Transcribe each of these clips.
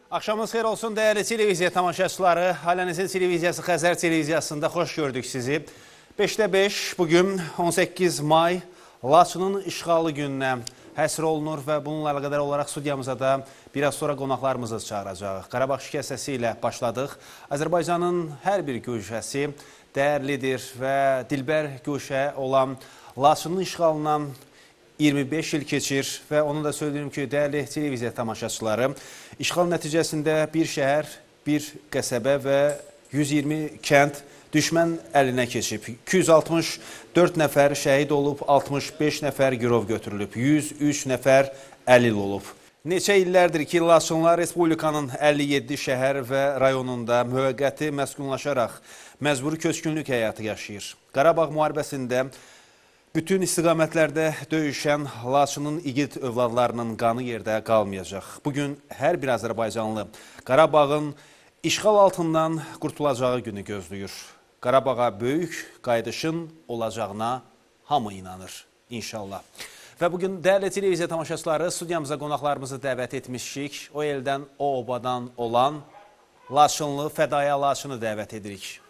Axşamınız xeyir olsun, dəyərli televiziya tamaşaçıları. Halənizin televiziyası Xəzər televiziyasında xoş gördük sizi. 5'də 5 bugün 18 may Laçının işğalı gününə həsr olunur və bununla əlaqədar olaraq studiyamıza da biraz sonra qonaqlarımızı çağıracaq. Qarabağ şikəstəsi ilə başladıq. Azərbaycanın hər bir güşəsi dəyərlidir və dilbər güşə olan Laçının işğalından 25 il keçir və onu da söyləyim ki, dəyərli televiziya tamaşaçıları, işğal nəticəsində bir şəhər, bir qəsəbə və 120 kənd düşmən əlinə keçib. 264 nəfər şəhid olub, 65 nəfər girov götürülüb, 103 nəfər əlil olub. Neçə illərdir ki, Laçınlar Respublikanın 57 şəhər və rayonunda müvəqqəti məskunlaşaraq məcburi köçkünlük həyatı yaşayır. Qarabağ müharibəsində bütün istiqamətlərdə döyüşən Laçının igid övladlarının qanı yerdə qalmayacaq. Bugün hər bir Azərbaycanlı Qarabağın işğal altından qurtulacağı günü gözləyir. Qarabağa böyük qayıdışın olacağına hamı inanır, inşallah. Və bugün dəyərli televiziya tamaşaçıları studiyamıza qonaqlarımızı dəvət etmişik. O eldən, o obadan olan Laçınlı Fədaya Laçını dəvət edirik.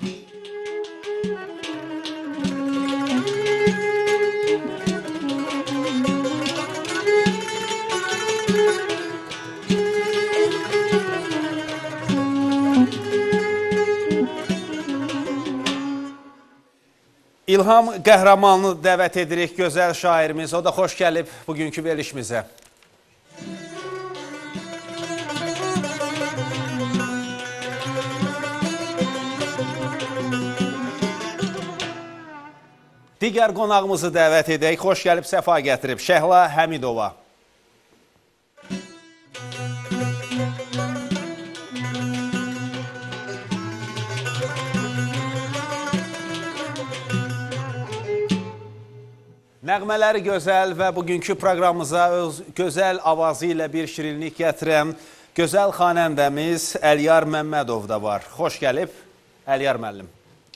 İlham Qəhrəmanlı dəvət edirik, gözəl şairimiz. O da xoş gəlib bugünkü verilişimizə. Digər qonağımızı dəvət edək, xoş gəlib, səfa gətirib. Şəhla Həmidova. Nəğmələri gözəl və bugünkü proqramımıza öz gözəl avazı ilə bir şirinlik gətirən gözəl xanəndəmiz Əliyar Məmmədov da var. Xoş gəlib, Əliyar müəllim.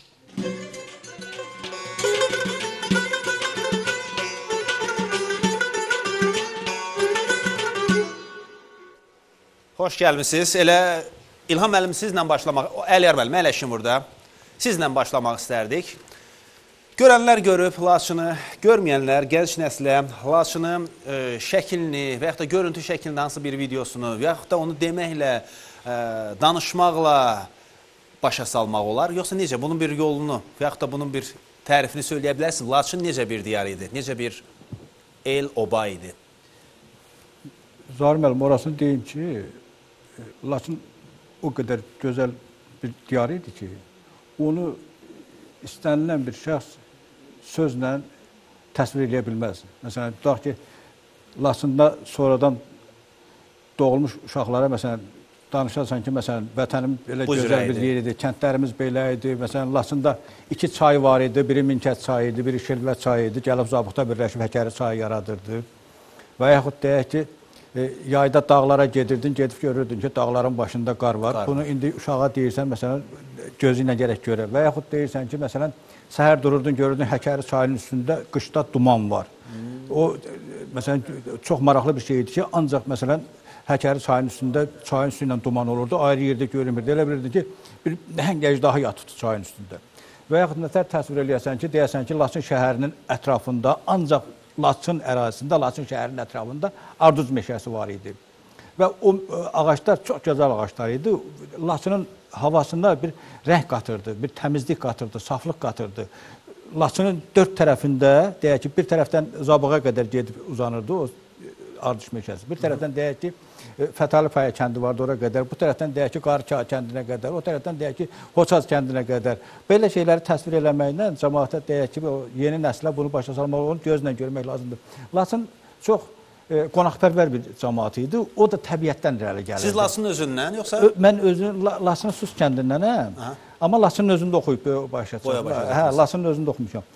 Xoş gəlmişsiniz. Elə İlham müəllim sizlə başlamaq, Əliyar müəllim, ələşim burada. Sizlə başlamaq istərdik. Görənlər görüb Laçını, görməyənlər gənc nəslə Laçını şəklini və yaxud da görüntü şəklində hansı bir videosunu və yaxud da onu deməklə, danışmaqla başa salmaq olar. Yoxsa necə? Bunun bir yolunu və yaxud da bunun bir tərifini söyləyə bilərsiniz. Laçın necə bir diyar idi? Necə bir el, oba idi? Zahir müəllim, orasını deyim ki, Laçın o qədər gözəl bir diyar idi ki, onu istənilən bir şəxs sözlə təsvir edə bilməz. Məsələn, tutaq ki, Laçında sonradan doğulmuş uşaqlara məsələn, danışarsan ki, məsələn, vətənim belə gözəl bir yer idi, kəndlərimiz belə idi. Məsələn, Laçında 2 çay var idi, biri Minkət çayı idi, biri Şelvə çayı idi. Gəlib Zabıqda birləşib Həkəri çayı yaradırdı. Və yaxud deyək ki, yayda dağlara gedirdin, gedib görürdün ki, dağların başında qar var. Bunu indi uşağa deyirsən, məsələn, gözü ilə gərək görə. Və yaxud deyirsən ki, məsələn, səhər dururdun, görürdün Həkəri çayının üstündə qışda duman var. O, məsələn, çox maraqlı bir şey idi ki, ancaq, məsələn, Həkəri çayının üstündə, çayın üstü ilə duman olurdu, ayrı yerdə görünmürdü. Elə bilirdin ki, bir nəhəng əjdaha yatıbdı çayın üstündə. Və yaxud nətər təsvir eləyəsən ki, deyəsən ki, Laçın şəhərinin ətrafında, ancaq Laçın ərazisində, Laçın şəhərinin ətrafında arduz meşəsi var idi. Və o ağaçlar çox gözəl ağaçlar idi. Laçının havasında bir rəng qatırdı, bir təmizlik qatırdı, saflıq qatırdı. Laçının 4 tərəfində, deyək ki, bir tərəfdən Zabığa qədər gedib uzanırdı o arduz meşəsi. Bir tərəfdən deyək ki, Fətali Paya kəndi vardı ora qədər, bu tərəfdən deyək ki, Qarıka kəndinə qədər, o tərəfdən deyək ki, Hoçaz kəndinə qədər. Belə şeyləri təsvir eləməklə cəmaata deyək ki, yeni nəslə bunu başa salmaq, onu gözlə görmək lazımdır. Laçın çox qonaqpərvər bir cəmaat idi, o da təbiətdən irəli gəlirdi. Siz Laçının özündən, yoxsa? Mən özüm Laçının Sus kəndindənəm, amma Laçının özündə oxuyub başa çıxdım. Hə, Laçının özündə oxumuşam.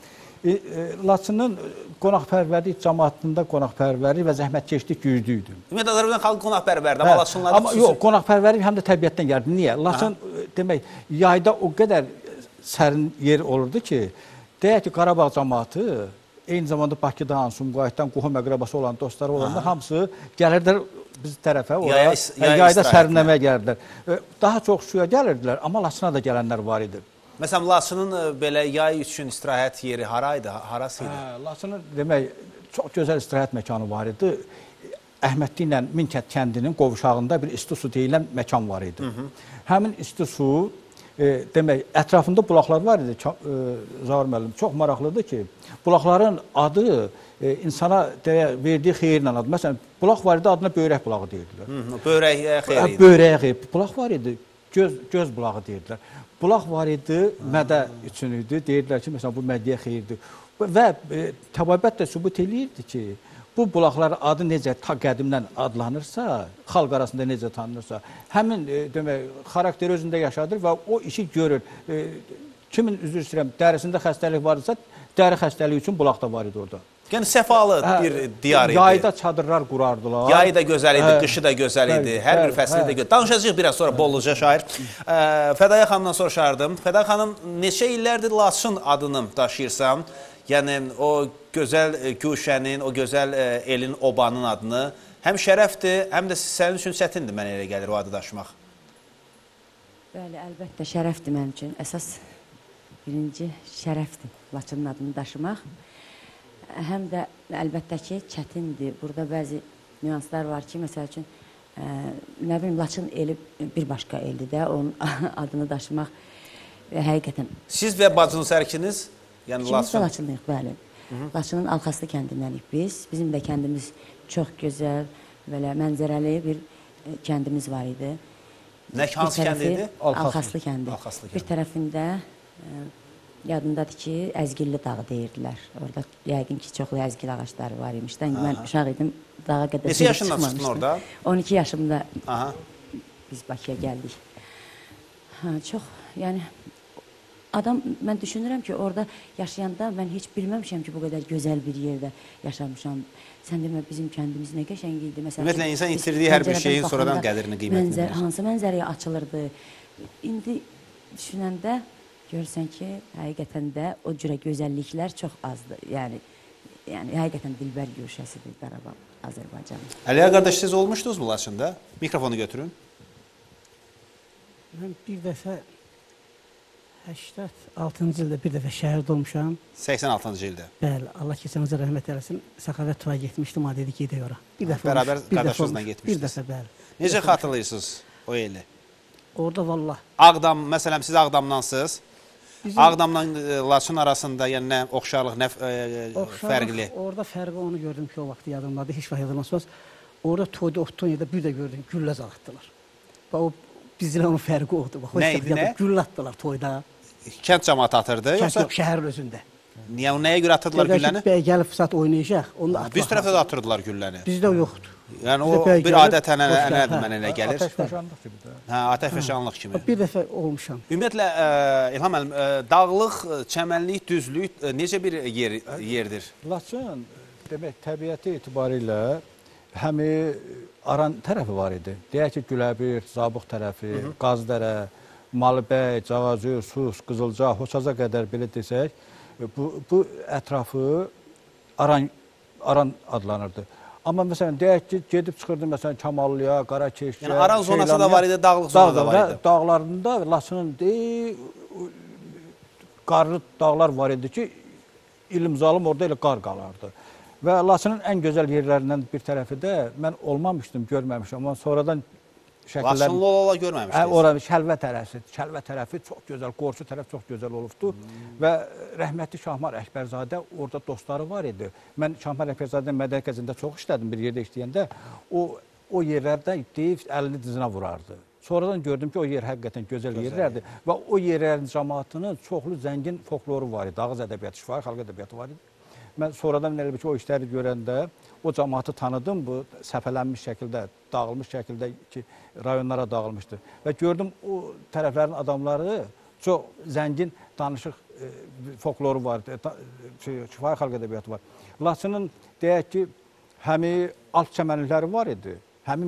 Laçının qonaqpərvərlik cəmaatında qonaqpərvərlik və zəhmətkeşlik güclü idi. Ümumiyyətlə Azərbaycan xalqı qonaqpərvərdir, amma Laçınlarda xüsusi. Yox, qonaqpərvərlik həm də təbiətdən gəldi. Niyə? Laçın demək, yayda o qədər sərin yer olurdu ki, deyək ki, Qarabağ cəmaatı eyni zamanda Bakıdan, Sumqayıtdan qohum əqrəbası olan dostları olanlar hamısı gəlirdilər biz tərəfə Yaya yayda istirahətinə. sərinləməyə gəlirdilər. Daha çox suya gəlirdilər, amma Laçına da gələnlər var idi. Məsələn, Laçının belə yay üçün istirahət yeri haraydı, harası idi? Laçının demək çox gözəl istirahət məkanı var idi. Əhmədli ilə Minkət kəndinin qovuşağında bir isti su deyilən məkan var idi. Həmin isti su demək ətrafında bulaqlar var idi. Zaur müəllim çox maraqlıdır ki, bulaqların adı insana verdiyi xeyirlə adı. Məsələn, bulaq var idi, adına Böyrək bulağı deyirdilər. Böyrək xeyir idi. Böyrək xeyir. Bulaq var idi, göz bulağı deyirdilər. Bulaq var idi, mədə üçün idi. Deyirdilər ki, məsələn, bu mədəyə xeyirdir. Və təbabət də sübut eləyirdi ki, bu bulaqların adı necə ta qədimdən adlanırsa, xalq arasında necə tanınırsa, həmin demək, xarakteri özündə yaşadır və o işi görür. Kimin üzr istəyirəm, dərisində xəstəlik varsa, dəri xəstəliyi üçün bulaq da var idi orada. Yəni səfalı bir diyar idi. Yayda çadırlar qurardılar. Yayı da gözəl idi, qışı da gözəl idi. Hər bir fəsli də gözəl. Danışacağıq biraz sonra Bolluca şair. Fədaya xanımdan soruşardım. Fədaya xanım, neçə illərdir Laçın adını daşıyırsan? Yəni o gözəl güşənin, o gözəl elin, obanın adını həm şərəfdir, həm də sənin üçün çətindir, mənə elə gəlir o adı daşımaq. Bəli, əlbəttə şərəfdir mənim üçün. Əsas birinci şərəfdir Laçının adını daşımaq. Həm də əlbəttə ki, çətindir. Burada bəzi nüanslar var ki, məsəl üçün, nə bilim, Laçın eli bir başqa eldir də, onun adını daşımaq həqiqətən. Siz və bacınız hər ikiniz? Yəni İkimiz də Laçınlıyıq, bəli. Laçının Alxaslı kəndindənik biz. Bizim də kəndimiz çox gözəl, belə mənzərəli bir kəndimiz var idi. Hansı kənd idi? Alxaslı kəndi. Bir tərəfində yadındadır ki, Əzgilli dağı deyirdilər. Orada yəqin ki, çoxlu əzgil ağaçları var imiş. Mən uşaq idim, dağa qədər neçə yaşında çıxdın orada? 12 yaşımda biz Bakıya gəldik. Çox, yəni, adam, mən düşünürəm ki, orada yaşayanda mən heç bilməmişəm ki, bu qədər gözəl bir yerdə yaşamışam. Sən demə, bizim kəndimiz nə qəşəng idi. Ümumiyyətlə, insan itirdiyi hər bir şeyin sonradan qədrini, qiymətini bilir. Hansı mənzərəyə açılırdı. İndi düşünəndə görürsən ki, həqiqətən də o cürə gözəlliklər çox azdır. Yəni həqiqətən dilbər güşəsidir Qarabağ, Azərbaycan. Əliyə qardaş, siz olmuşdunuz mu Laçında? Mikrofonu götürün. Mən bir dəfə 86-cı ildə bir dəfə şəhərdə olmuşam. 86-cı ildə. Bəli, Allah keçəmizə rəhmət eləsin. Səxavət tura getmişdim, o dedi gedək ora. Bərabər qardaşınızla getmişdiniz. Bir dəfə, bəli. Necə xatırlayırsınız o eli? Orada vallah. Ağdam, məsələn, siz Ağdamdansınız. Ağdamla Laçın arasında yəni nə oxşarlıq, nə fərqli? Orada fərqi onu gördüm ki, o vaxt yadımdadır, heç vaxt yadılmaz. Orada toyda, Ottonya'da bir də gördüm, güllə zağıtdılar. O bizlə onun fərqi oldu. Nə idi, nə? Güllə atdılar toyda. Kənd cəmaatı atırdı, yoxsa? Yox, şəhərin özündə. Niyə, nəyə görə atırdılar gülləni? Bəy gəlib saat oynayacaq, onu da atmaq. Biz tərəfdə də atırdılar gülləni. Bizdə yoxdur. Yəni o bir adət ənənədir mənə elə gəlir. Ateşfəşanlıq kimi də. Hə, ateşfəşanlıq kimi. Bir dəfə olmuşam. Ümumiyyətlə, İlham müəllim, dağlıq, çəmənlik, düzlük necə bir yerdir? Laçın, demək, təbiəti etibarilə həmi Aran tərəfi var idi. Deyək ki, Güləbir, Zabıq tərəfi, Qazdərə, Malıbəy, Cağacı, Sus, Qızılca, Hoçaza qədər belə desək, bu ətrafı Aran adlanırdı. Amma məsələn, deyək ki, gedib çıxırdı məsələn Kamallıya, Qarakeşə... Yəni Aran zonası da var idi, dağlıq zona da var idi. Dağlarında Laçının qarlı dağlar var idi ki, ilim-zalım orada elə qar qalardı. Və Laçının ən gözəl yerlərindən bir tərəfi də mən olmamışdım, görməmişdim. Amma sonradan şəkillər... Laçınlı ola görməmişdiniz. Orada Şəlvə tərəfi çox gözəl, Qorçu tərəf çox gözəl olubdu. Və rəhmətli Şahmar Əkbərzadə orada dostları var idi. Mən Şahmar Əkbərzadənin mədəni qəzində çox işlədim bir yerdə işləyəndə. O yerlərdə deyib əlini dizinə vurardı. Sonradan gördüm ki, o yer həqiqətən gözəl yerlərdir. Və o yerlərin cəmaatının çoxlu zəngin folkloru var idi. Ağız ədəbiyyatı, şifahi xalq ədəbiyyatı var idi. Mən sonradan elə bir ki, o işləri görəndə o cəmaatı tanıdım, bu səpələnmiş şəkildə, dağılmış şəkildə ki, rayonlara dağılmışdı. Və gördüm, o tərəflərin adamları çox zəngin danışıq folkloru var, şifahi xalq ədəbiyyatı var. Laçının, deyək ki, həmi alt çəmənlikləri var idi, həmi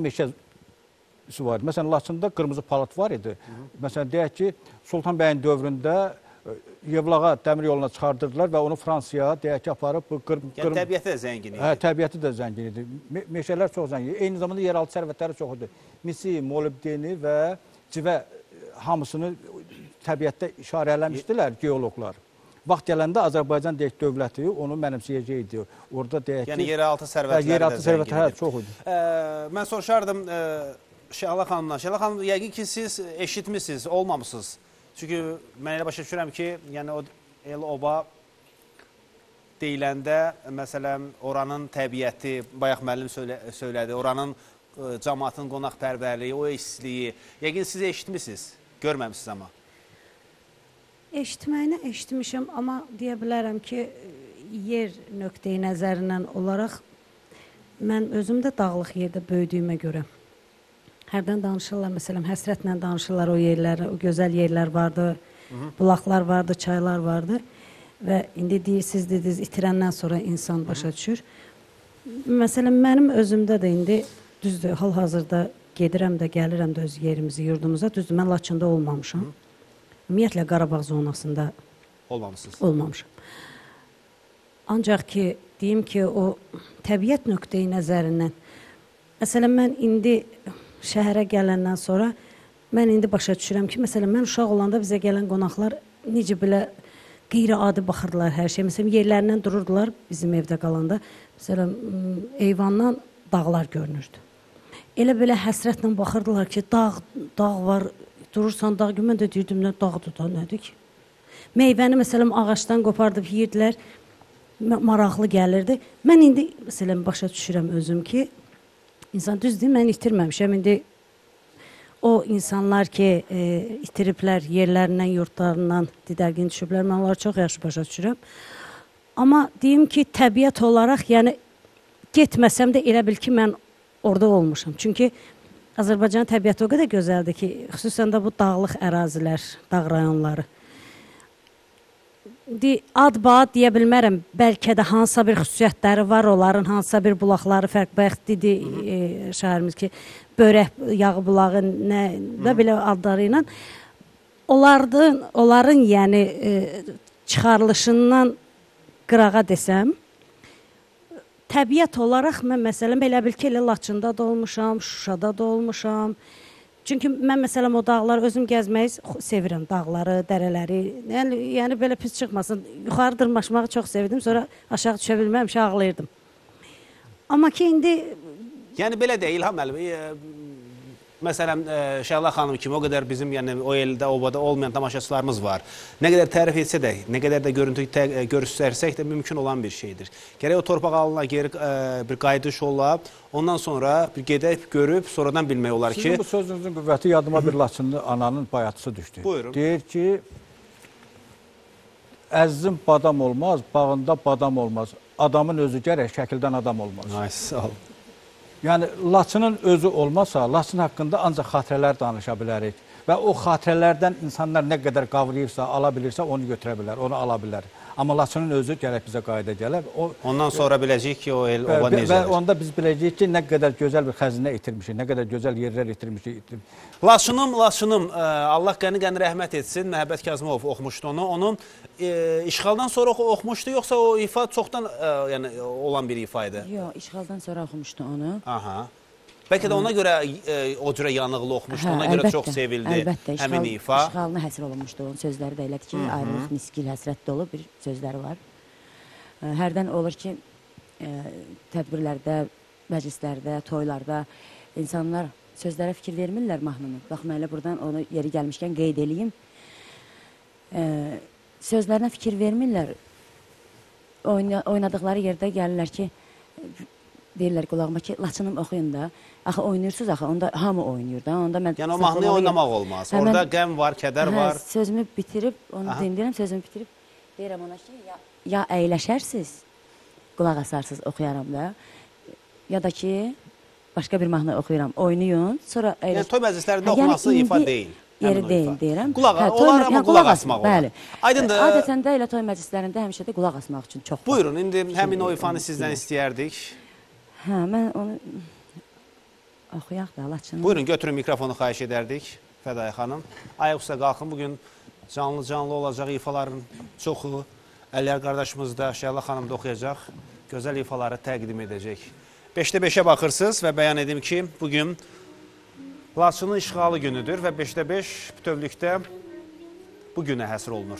meşəsi var idi. Məsələn, Laçında qırmızı palat var idi. Məsələn, deyək ki, Sultan bəyin dövründə Yevlağa dəmir yoluna çıxardırdılar və onu Fransaya deyək ki, aparıb bu Yəni təbiəti də zəngin idi. Hə, təbiəti də zəngin idi. Meşələr çox zəngin idi. Eyni zamanda yeraltı sərvətləri çox idi. Misi, molibdeni və civə hamısını təbiətdə işarələmişdilər geoloqlar. Vaxt gələndə Azərbaycan deyək dövləti onu mənimsəyəcəkdi. Orada deyək ki, yəni yeraltı sərvətləri də zəngin idi. Çox idi. Mən soruşardım Şəhla xanımdan. Şəhla xanım, yəqin ki, siz eşitmişsiniz, olmamışsınız. Çünki mən elə başa düşürəm ki, yəni o el-oba deyiləndə, məsələn, oranın təbiəti, bayaq müəllim söylədi, oranın cəmaatın qonaqpərvərliyi, o istiliyi, yəqin siz eşitmişsiniz, görməmişsiniz amma. Eşitməyini eşitmişəm, amma deyə bilərəm ki, yer nöqteyi nəzərindən olaraq mən özüm də dağlıq yerdə böyüdüyümə görə hərdən danışırlar, məsələn, həsrətlə danışırlar o yerləri, o gözəl yerlər vardı, bulaqlar vardı, çaylar vardı və indi deyirsiniz, dediniz, itirəndən sonra insan başa düşür. Məsələn, mənim özümdə də indi, düzdür, hal-hazırda gedirəm də, gəlirəm də öz yerimizi, yurdumuza, düzdür, mən Laçında olmamışam. Ümumiyyətlə, Qarabağ zonasında olmamışam. Ancaq ki, deyim ki, o təbiət nöqteyi nəzərindən, məsələn, mən indi şəhərə gələndən sonra mən indi başa düşürəm ki, məsələn, mən uşaq olanda bizə gələn qonaqlar necə belə qeyri-adi baxırdılar hər şey. Məsələn, yerlərindən dururdular bizim evdə qalanda. Məsələn, eyvandan dağlar görünürdü. Elə belə həsrətlə baxırdılar ki, dağ var, durursan dağ gün, mən də deyirdim, nə dağdır da, nədir ki? Meyvəni, məsələn, ağaçdan qopardıb yeyirdilər, maraqlı gəlirdi. Mən indi, məsələn, başa düşürəm özüm ki, İnsan düzdür, mən itirməmişəm. İndi o insanlar ki, itiriblər yerlərindən, yurtlarından didərgin düşüblər, mən onları çox yaxşı başa düşürəm. Amma deyim ki, təbiət olaraq, yəni getməsəm də elə bil ki, mən orada olmuşam. Çünki Azərbaycan təbiəti o qədər gözəldir ki, xüsusən də bu dağlıq ərazilər, dağ rayonları. Ad-baad deyə bilmərəm, bəlkə də hansısa bir xüsusiyyətləri var, onların hansısa bir bulaqları fərqbəxtlidir şəhərimiz ki, börək yağı bulağı, nə belə adları ilə. Onların yəni çıxarılışından qırağa desəm, təbiət olaraq mən məsələn, belə bil ki, Laçında da olmuşam, Şuşada da olmuşam. Çünki mən məsələn o dağları özüm gəzməyi sevirəm, dağları, dərələri. Yəni belə pis çıxmasın. Yuxarı dırmaşmağı çox sevdim, sonra aşağı düşə bilməmişə ağlayırdım. Amma ki indi... Yəni belə deyil, İlham müəllim. Məsələn, Şəhla xanım kimi o qədər bizim o eldə, obada olmayan tamaşaçılarımız var. Nə qədər tərif etsə də, nə qədər də görüntü göstərsək də mümkün olan bir şeydir. Gərək o torpaq alına geri bir qayıdış ola, ondan sonra bir gedək, görüb, sonradan bilmək olar ki... Sizin bu sözünüzün qüvvəti yadıma bir Laçınlı ananın bayatısı düşdü. Buyurun. Deyir ki, əzizin badam olmaz, bağında badam olmaz. Adamın özü gərək, şəkildən adam olmaz. Ay, sağ olun. Yəni, Laçının özü olmasa, Laçın haqqında ancaq xatirələr danışa bilərik. Və o xatirələrdən insanlar nə qədər qavrayırsa, ala bilirsə, onu götürə bilər, onu ala bilər. Amma Laçının özü gərək bizə qayda gələr. Ondan sonra biləcəyik ki, o el oba necədir. Və onda biz biləcəyik ki, nə qədər gözəl bir xəzinə itirmişik, nə qədər gözəl yerlər itirmişik. Laçınım, Allah qəni rəhmət etsin, Məhəbbət Kazımov oxumuşdu onu. Onun işğaldan sonra oxumuşdu, yoxsa o ifa çoxdan olan bir ifa idi? Yox, işğaldan sonra oxumuşdu onu. Aha. Bəlkə də ona görə o cürə yanıqlı oxumuşdu, ona görə çox sevildi həmin ifa. Əlbəttə, işğalına həsr olunmuşdu. Onun sözləri də elədir ki, ayrılıq, miskil, həsrət dolu bir sözləri var. Hərdən olur ki, tədbirlərdə, məclislərdə, toylarda insanlar sözlərə fikir vermirlər mahnını. Bax, mən elə buradan onu yeri gəlmişkən qeyd edeyim. Sözlərinə fikir vermirlər. Oynadıqları yerdə gəlirlər ki, deyirlər qulağıma ki, Laçınım oxuyun da. Axı oynayırsınız, axı onda hamı oynayır da. Yəni o mahnıyı oynamaq olmaz. Orada qəm var, kədər var. Sözümü bitirib, onu dinləyirəm, sözümü bitirib. Deyirəm ona ki, ya əyləşərsiniz, qulaq asarsınız, oxuyaram da. Ya da ki, başqa bir mahnı oxuyuram, oynayın, sonra əyləş... Yəni toy məclislərində oxunması ifa deyil. Yeri deyil, deyirəm. Onlar amma qulaq asmaq olar. Bəli. Adətən də elə toy məclislərində həmişə də qulaq asmaq üçün çox var. Buyurun, indi həmin o ifanı sizdən istəyərdik. Hə, mən onu oxuyaq da, Laçını. Buyurun, götürün mikrofonu xahiş edərdik, Fədai xanım. Ayaq üstə qalxın, bugün canlı olacaq ifaların çoxu. Əliyar qardaşımız da Şəhla xanım da oxuyacaq. Gözəl ifaları təqdim edəcək. 5-də 5-ə baxırsınız və bəyan edim ki, bugün Laçının işğalı günüdür və 5-də 5 bütövlükdə bu günə həsr olunur.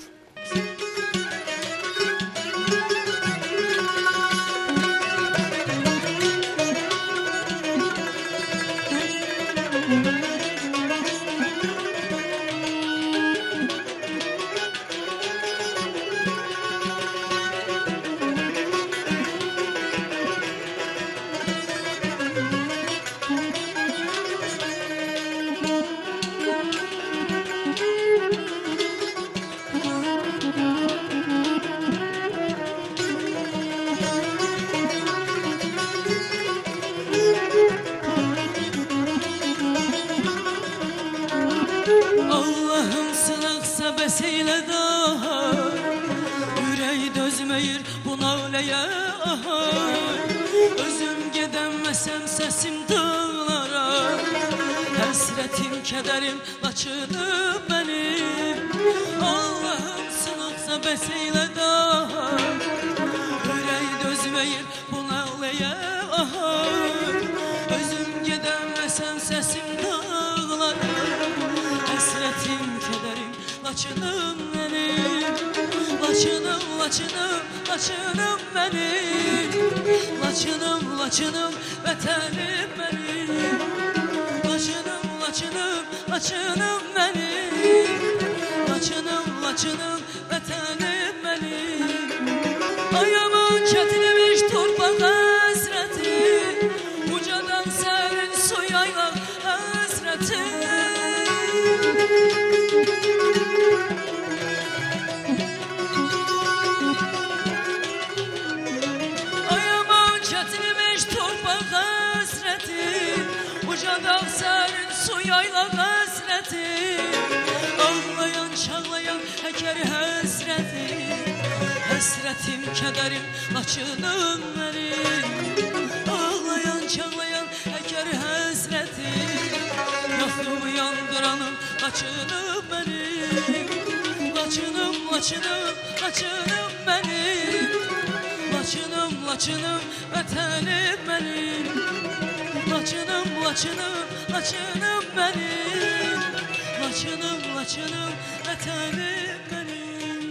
Allah'ım sınaqsa bəs eylə daha, ürək dözməyir bu naləyə, özüm gedəməsəm səsim dağlara, həsrətim, kədərim Laçınım mənim. Allah'ım sınaqsa bəs eylə daha, ürək dözməyir bu naləyə, özüm gedəməsəm səsim dağlara, həsrətim, kədərim Laçınım mənim. Laçınım, Laçınım, Laçınım mənim. Laçınım, Laçınım, vətənim mənim. Laçınım, Laçınım, Laçınım mənim. Laçınım, Laçınım, vətənim mənim. Ayaman kətilmiş torpaq həsrəti, ucadan sərin su yaylaq həsrəti. Ayaman kətilmiş torpaq həsrəti, ucadan sərin su yaylaq həsrəti. Ağlayan, çağlayan həkər həsrəti, həsrətim, kədərim Laçınım mənim. Ağlayan, çağlayan həkər həsrəti, yaxıb yandıranım Laçınım mənim. Laçınım, Laçınım, Laçınım mənim. Laçınım, Laçınım, vətənim mənim. Laçınım, Laçınım, Laçınım mənim. Laçınım, Laçınım, vətənim mənim.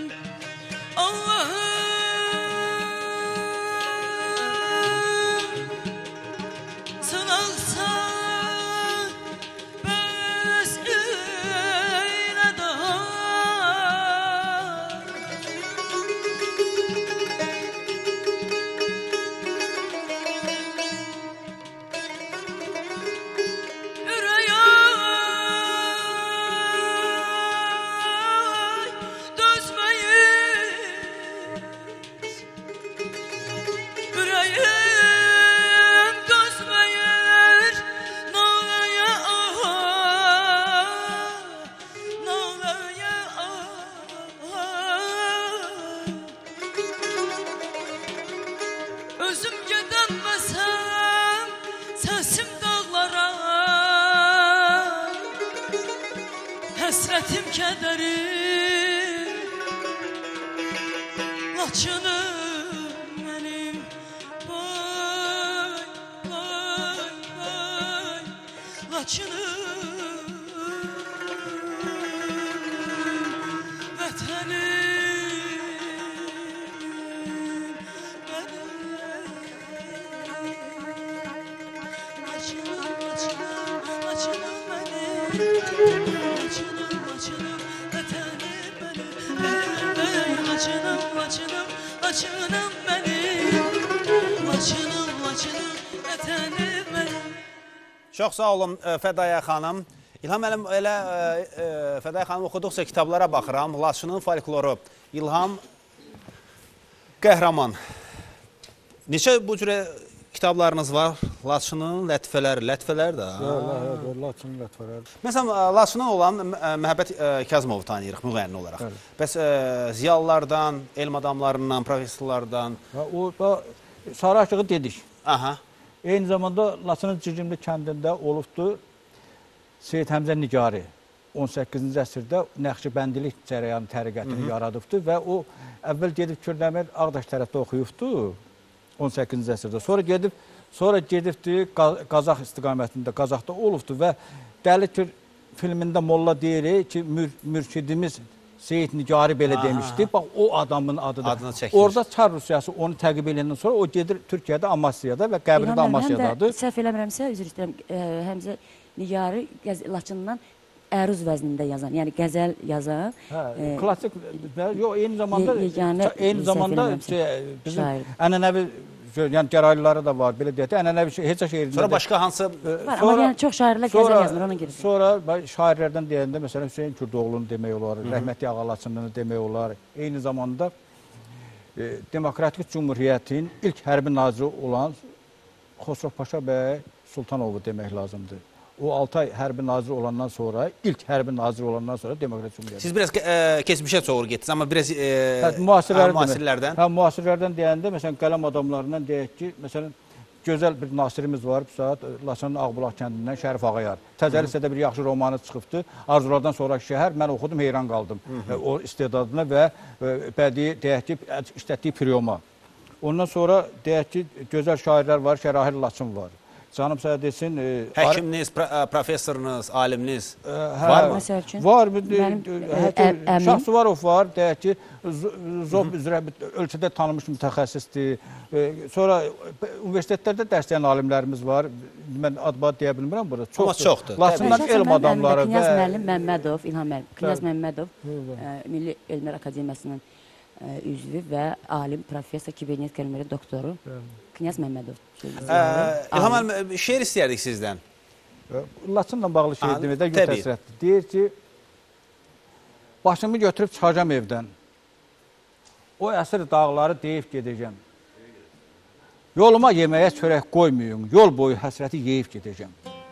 Allah'ım sınaqsa bəs eylə daha, ürəyim dözməyir naləyə, naləyə. Özüm gedəməsəm səsim dağlara, həsrətim, kədərim Laçınım mənim. Vay, vay, vay, Laçınım vətənim, Laçınım, Laçınım, Laçınım mənim. Laçınım, Laçınım, vətənim mənim. Laçınım, Laçınım, Laçınım mənim. Laçınım, Laçınım, vətənim mənim. Çox sağ olun Fədaya xanım. İlham müəllim, elə Fədaya xanım oxuduqca kitablara baxıram. Laçının folkloru, İlham Qəhrəman. Neçə bu cürə kitablarınız var? Laçının lətifələr də. Laçının lətifələri. Məsələn, Laçının olan Məhəbbət Kazımovu tanıyırıq müğənni olaraq. Bəs ziyalılardan, elm adamlarından, professorlardan? O Sarıaşığı dedik. Aha. Eyni zamanda Laçının Cicimli kəndində olubdur Seyid Həmzə Nigari. 18-ci əsrdə Nəqşibəndilik cərəyanı təriqətini yaradıbdı və o əvvəl gedib Kürdəmir Ağdaş tərəfdə oxuyubdu 18-ci əsrdə. Sonra gedibdi Qazax istiqamətində, Qazaxda olubdu və Dəli Kür filmində Molla deyir ki, mürşidimiz Seyid Nigari belə demişdi. Bax, o adamın adıdır. Orada Çar Rusiyası onu təqib edəndən sonra o gedir Türkiyədə, Amasyada və qəbri də Amasyadadır. Səhv eləmirəmsə, üzr istəyirəm, Həmzə Nigari Laçından əruz vəznində yazan, yəni qəzəl yazan. Klassik, eyni zamanda bizim ənənəvi gəraylıları da var, belə deyək, ənənəvi heç şeirində. Sonra başqa hansı? Var, amma yəni çox şairlər qəzəl yazmır, ona görə. Sonra şairlərdən deyəndə, məsələn, Hüseyin Kürdoğlu'nu demək olar, Rəhmətli Ağa Laçınlını demək olar. Eyni zamanda Demokratik Cumhuriyyətin ilk hərbi naziri olan Xosrov Paşa bəy Sultanovu demək lazımdır. O 6 ay hərbi nazir olandan sonra, ilk hərbi nazir olandan sonra Demokratik Cumhuriyyət. Siz biraz keçmişə doğru getdiniz, amma biraz müasirlərdən. Müasirlərdən deyəndə, məsələn, qələm adamlarından deyək ki, məsələn, gözəl bir nasirimiz var, bu saat Laçının Ağbulaq kəndindən Şərif Ağayar. Təzəli lisədə bir yaxşı romanı çıxıbdı. Arzulardan sonraki şəhər, mən oxudum, heyran qaldım. O istedadına və bədii, deyək ki, işlətdiyi priyoma. Ondan sonra deyək ki, gözəl şairlər var, Şərahil Laçın var. Canım sənə desin... Həkiminiz, professorunuz, aliminiz var mı? Var. Şahsuvarov var, deyək ki, Zob üzrə ölçüdə tanınmış mütəxəssisdir. Sonra universitetlərdə dərsləyan alimlərimiz var. Mən ad-bad deyə bilmirəm burada. Çoxdur. Laçından elm adamları və... Knyaz müəllim Məmmədov, İlham müəllim. Knyaz Məmmədov, Milli Elmlər Akademiyasının üzvü və alim, professor, kibernetika elmləri doktoru. Knyaz Məmmədov. İlham müəllim, şeir istəyərdik sizdən. Laçınla bağlı şeir deməkdə gün təsirətdir. Deyir ki, başımı götürüb çıxacam evdən. O əsr dağları deyib gedəcəm. Yoluma yeməyə çörək qoymayın, yol boyu həsrəti yeyib gedəcəm.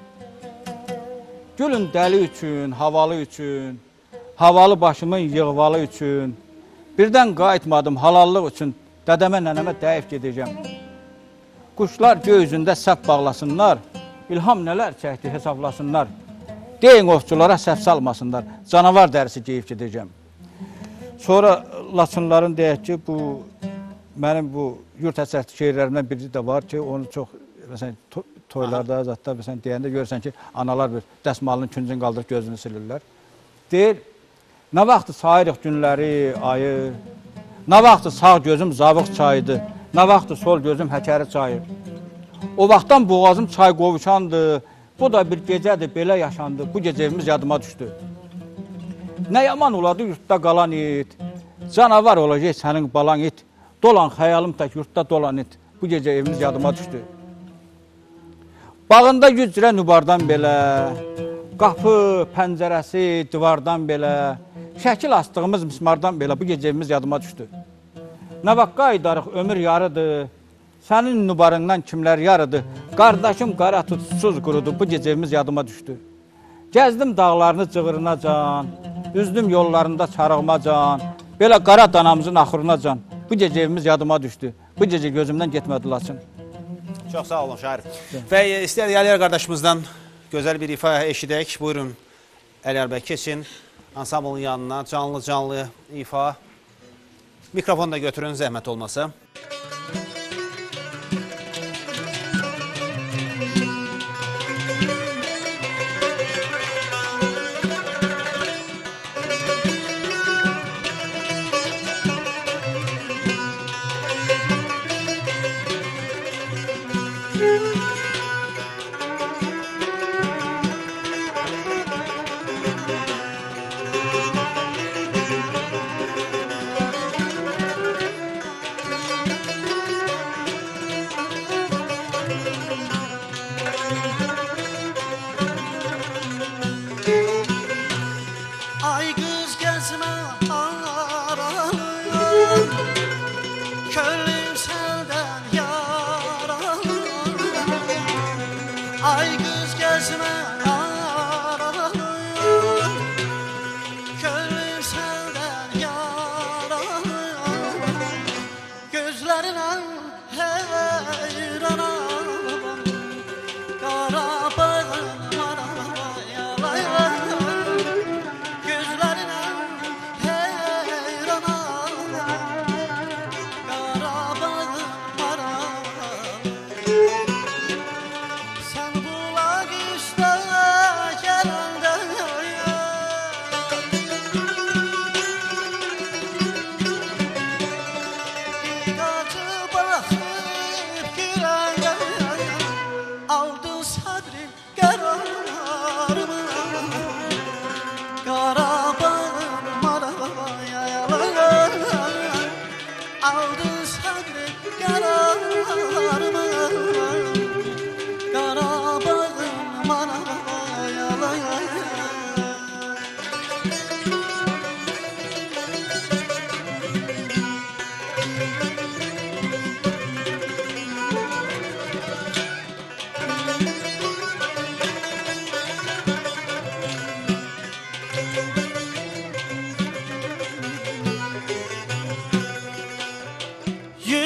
Gülün dəli üçün, havalı üçün, havalı başımın yığvalı üçün, birdən qayıtmadım halallıq üçün, dədəmə, nənəmə dəyib gedəcəm. Quşlar göy üzündə səhv bağlasınlar, ilham nələr çəkdi hesablasınlar. Deyin ovçulara səhv salmasınlar, canavar dərisi geyib gedəcəm. Sonra Laçınların deyək ki, mənim bu yurt əsərti şeirlərimdən biri də var ki, onu çox, məsələn, toylarda, zətdə, məsələn, deyəndə görürsən ki, analar bir dəsmalının küncünü qaldırıb gözünü silirlər. Deyir, nə vaxtı sayırıq günləri, ayı, nə vaxtı sağ gözüm zavıq çayıdır, nə vaxtı sol gözüm həkəri çayı. O vaxtdan boğazım çay qovuşandı, bu da bir gecədir, belə yaşandı, bu gecə evimiz yadıma düşdü. Nə yaman oladı yurtda qalan it, canavar olacaq sənin balan it, dolan xəyalım tək yurtda dolan it, bu gecə evimiz yadıma düşdü. Bağında gücrə nübardan belə, qapı, pəncərəsi, divardan belə, şəkil astığımız mismardan belə, bu gecə evimiz yadıma düşdü. Nə vaxt qaydarıq, ömür yarıdır, sənin nübarından kimlər yarıdır, qardaşım qara tutsuz qurudu, bu gecə evimiz yadıma düşdü. Gəzdim dağlarını cığırınacan, üzdüm yollarında çarığımacan, belə qara danamızın axırınacan, bu gecə evimiz yadıma düşdü, bu gecə gözümdən getmədi Laçın. Çox sağ olun, şair. Və istəyək Əliyar qardaşımızdan gözəl bir ifa eşidək. Buyurun, Əliyar bəy, keçin ansamblın yanına, canlı ifa. Mikrofonu da götürün, zəhmət olmasa.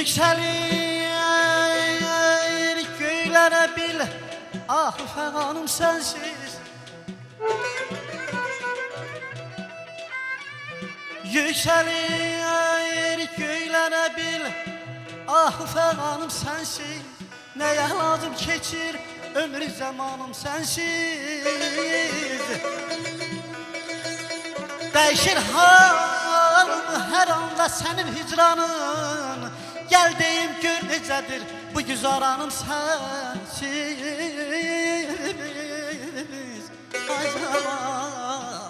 Yüksəlir göylərə bil, ah fəqanım sənsiz. Yüksəlir göylərə bil, ah fəqanım sənsiz. Nəyə lazım keçir ömür zamanım sənsiz. Dəyişir halım hər anda sənin hicranın. Gəl deyim gör necədir bu güzaranım sənsiz. Ay zaman.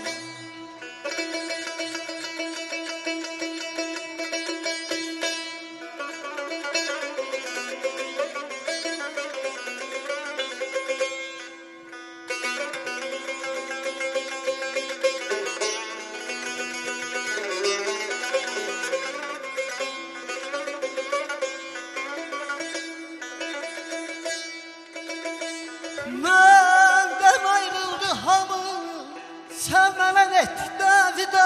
Məndən ayrıldı hamı, sən mənə etdə vida.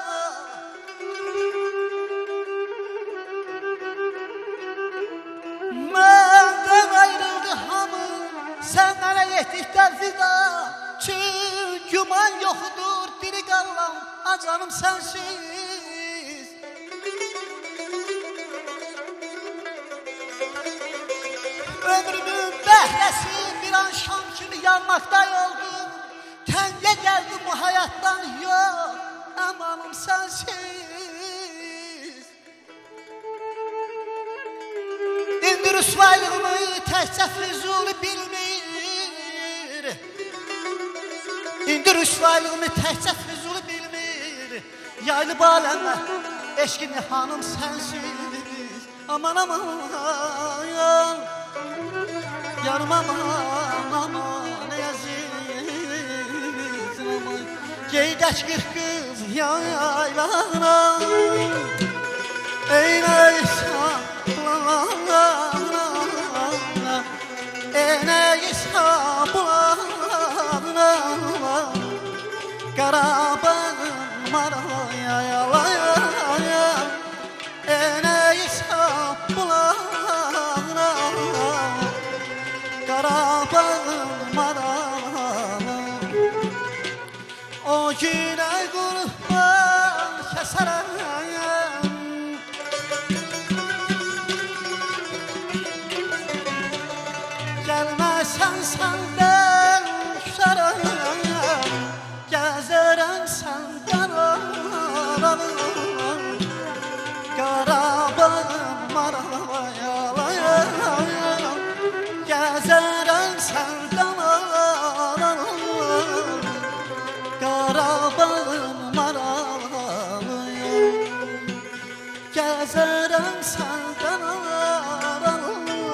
Məndən ayrıldı hamı, sən mənə etdə vida. Çün güman yoxdur, diri qallam, acanım sənsiz. Ömrümün bəhrəsi bir an şam kimi yanmaqda oldum. Təngə gəldim bu həyatdan, yox, əmanım sənsiz. İndi rüsvaylığımı təkcə Füzuli bilmir. İndi rüsvaylığımı təkcə Füzuli bilmir. Yaylı baləmə, eşqin hanım sənsiz. Aman aman, yarım aman, ne yazık aman. Geydək bir qız yaylana, eynək saplana, eynək saplana, Qarabağın maraya yalaya, eynək saplana, Qarabağın maralı. O günə qurban kəsərəm, gəlməsən səndən küsərəm, gəzərəm səndən aralı. Qarabağın maraya, gəzərəm səndən aralı. Qarabağın maralıyım, gəzərəm səndən aralı.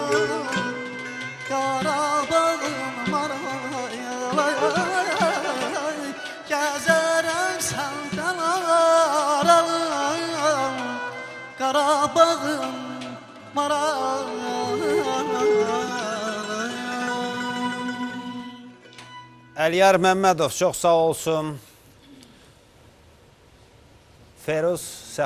Qarabağın maralıyım, gəzərəm səndən aralı. Qarabağın maralıyım. Əliyar Məmmədov çox sağ olsun. Feruz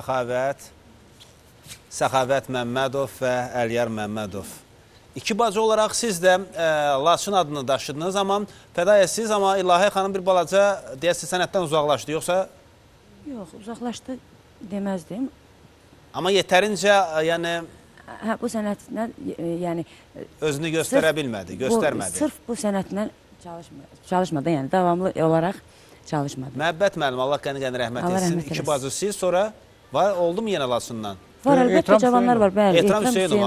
Səxavət Məmmədov və Əliyar Məmmədov. İki bacı olaraq siz də Laçın adını daşıdınız, amma fəda etsiniz, amma İlahi xanım bir balaca deyəsi sənətdən uzaqlaşdı, yoxsa? Yox, uzaqlaşdı deməzdim. Amma yetərincə, yəni... Hə, bu sənətlə, yəni... Özünü göstərə bilmədi, göstərmədi. Sırf bu sənətlə çalışmadı, yəni davamlı olaraq çalışmadı. Məhəbbət müəllim, Allah qəni rəhmət etsin. İki bacı siz, sonra oldu mu yenə Laçından? Var, əlbəttə cavanlar var, bəli. Ehtram Hüseynov.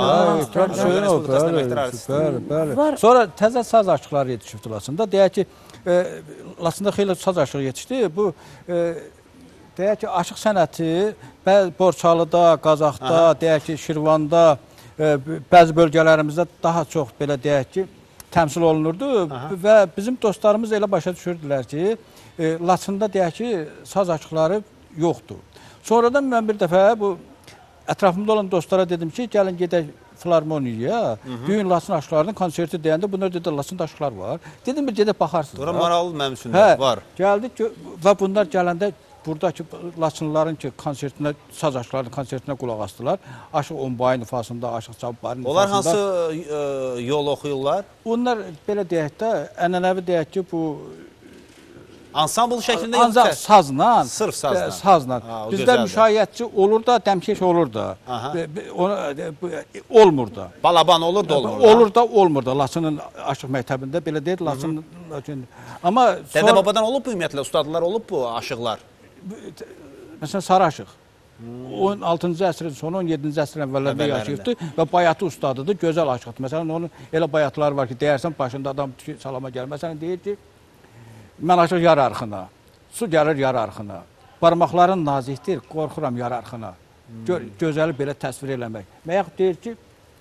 Bəli. Sonra təzə saz aşıqları yetişibdi Laçında. Deyək ki, Laçında xeyli saz aşığı yetişdi. Bu, deyək ki, aşıq sənəti Borçalıda, Qazaxda, deyək ki, Şirvanda, bəzi bölgələrimizdə daha çox, belə deyək ki, təmsil olunurdu və bizim dostlarımız elə başa düşürdülər ki, Laçında deyək ki, saz aşıqları yoxdur. Sonradan mən bir dəfə bu ətrafımda olan dostlara dedim ki, gəlin gedək filarmoniyaya, Düyün Laçın aşıqlarının konserti deyəndə bunlar dedi, Laçında aşıqlar var. Dedim, bir gedək baxarsınız. Sonra maraqlı mənim üçün var. Gəldik və bunlar gələndə buradakı Laçınlıların ki konsertinə, saz aşıqlarının konsertinə qulaq asdılar. Aşıq Onbayın ifasında, Aşıq Cabbarın ifasında. Onlar hansı yol oxuyurlar? Onlar belə deyək də, ənənəvi deyək ki, bu Ansambl şəklində ancaq yoxsa? sazla, Sırf sazla. Sazla. O Bizdə gözəldir. müşayiətçi olur da, dəmkeş olur da. Aha. Olmur da. Balaban olur da olmur da. Olur da, olmur da. Laçının aşıq məktəbində belə deyil, Laçın. Amma Dədə babadan olub bu ümumiyyətlə, ustadlar olub bu aşıqlar. Məsələn, Sarı aşıq. 16-cı əsrin sonu, 17-ci əsrin əvvəllərində yaşayıbdır və bayatı ustadıdır, gözəl aşıqdır. Məsələn, onun elə bayatları var ki, deyərsən, başında adam salama gəlir. Məsələn, deyir ki, mən aşıq yar arxına, su gəlir yar arxına, barmaqların nazikdir, qorxuram yar arxına. Gözəli belə təsvir eləmək. Və yaxud deyir ki,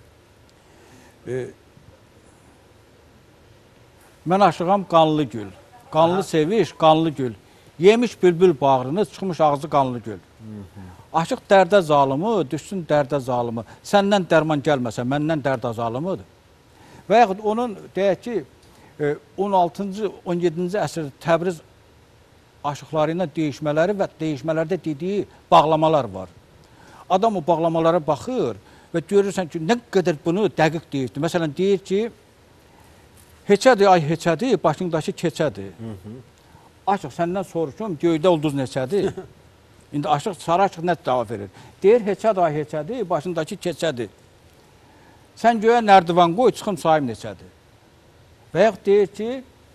mən aşığam qanlı gül, qanlı seviş, qanlı gül. Yemiş bülbül bağrını, çıxmış ağzı qanlı gül. Aşıq dərdə zalımı, düşsün dərdə zalımı. Səndən dərman gəlməsə, məndən dərd azalımıdır. Və yaxud onun, deyək ki, 16-cı, 17-ci əsrdə Təbriz aşıqları ilə deyişmələri və deyişmələrdə dediyi bağlamalar var. Adam o bağlamalara baxır və görürsən ki, nə qədər bunu dəqiq deyirdi. Məsələn, deyir ki, heçədir, ay heçədir, başındakı keçədir. Aşıq səndən soruşum, göydə ulduz neçədir? İndi aşıq, sarı aşıq nə cavab verir? Deyir, heçədir, ay heçədir, başındakı keçədir. Sən göyə nərdivan qoy, çıxım sahib neçədir? Və yaxud deyir ki,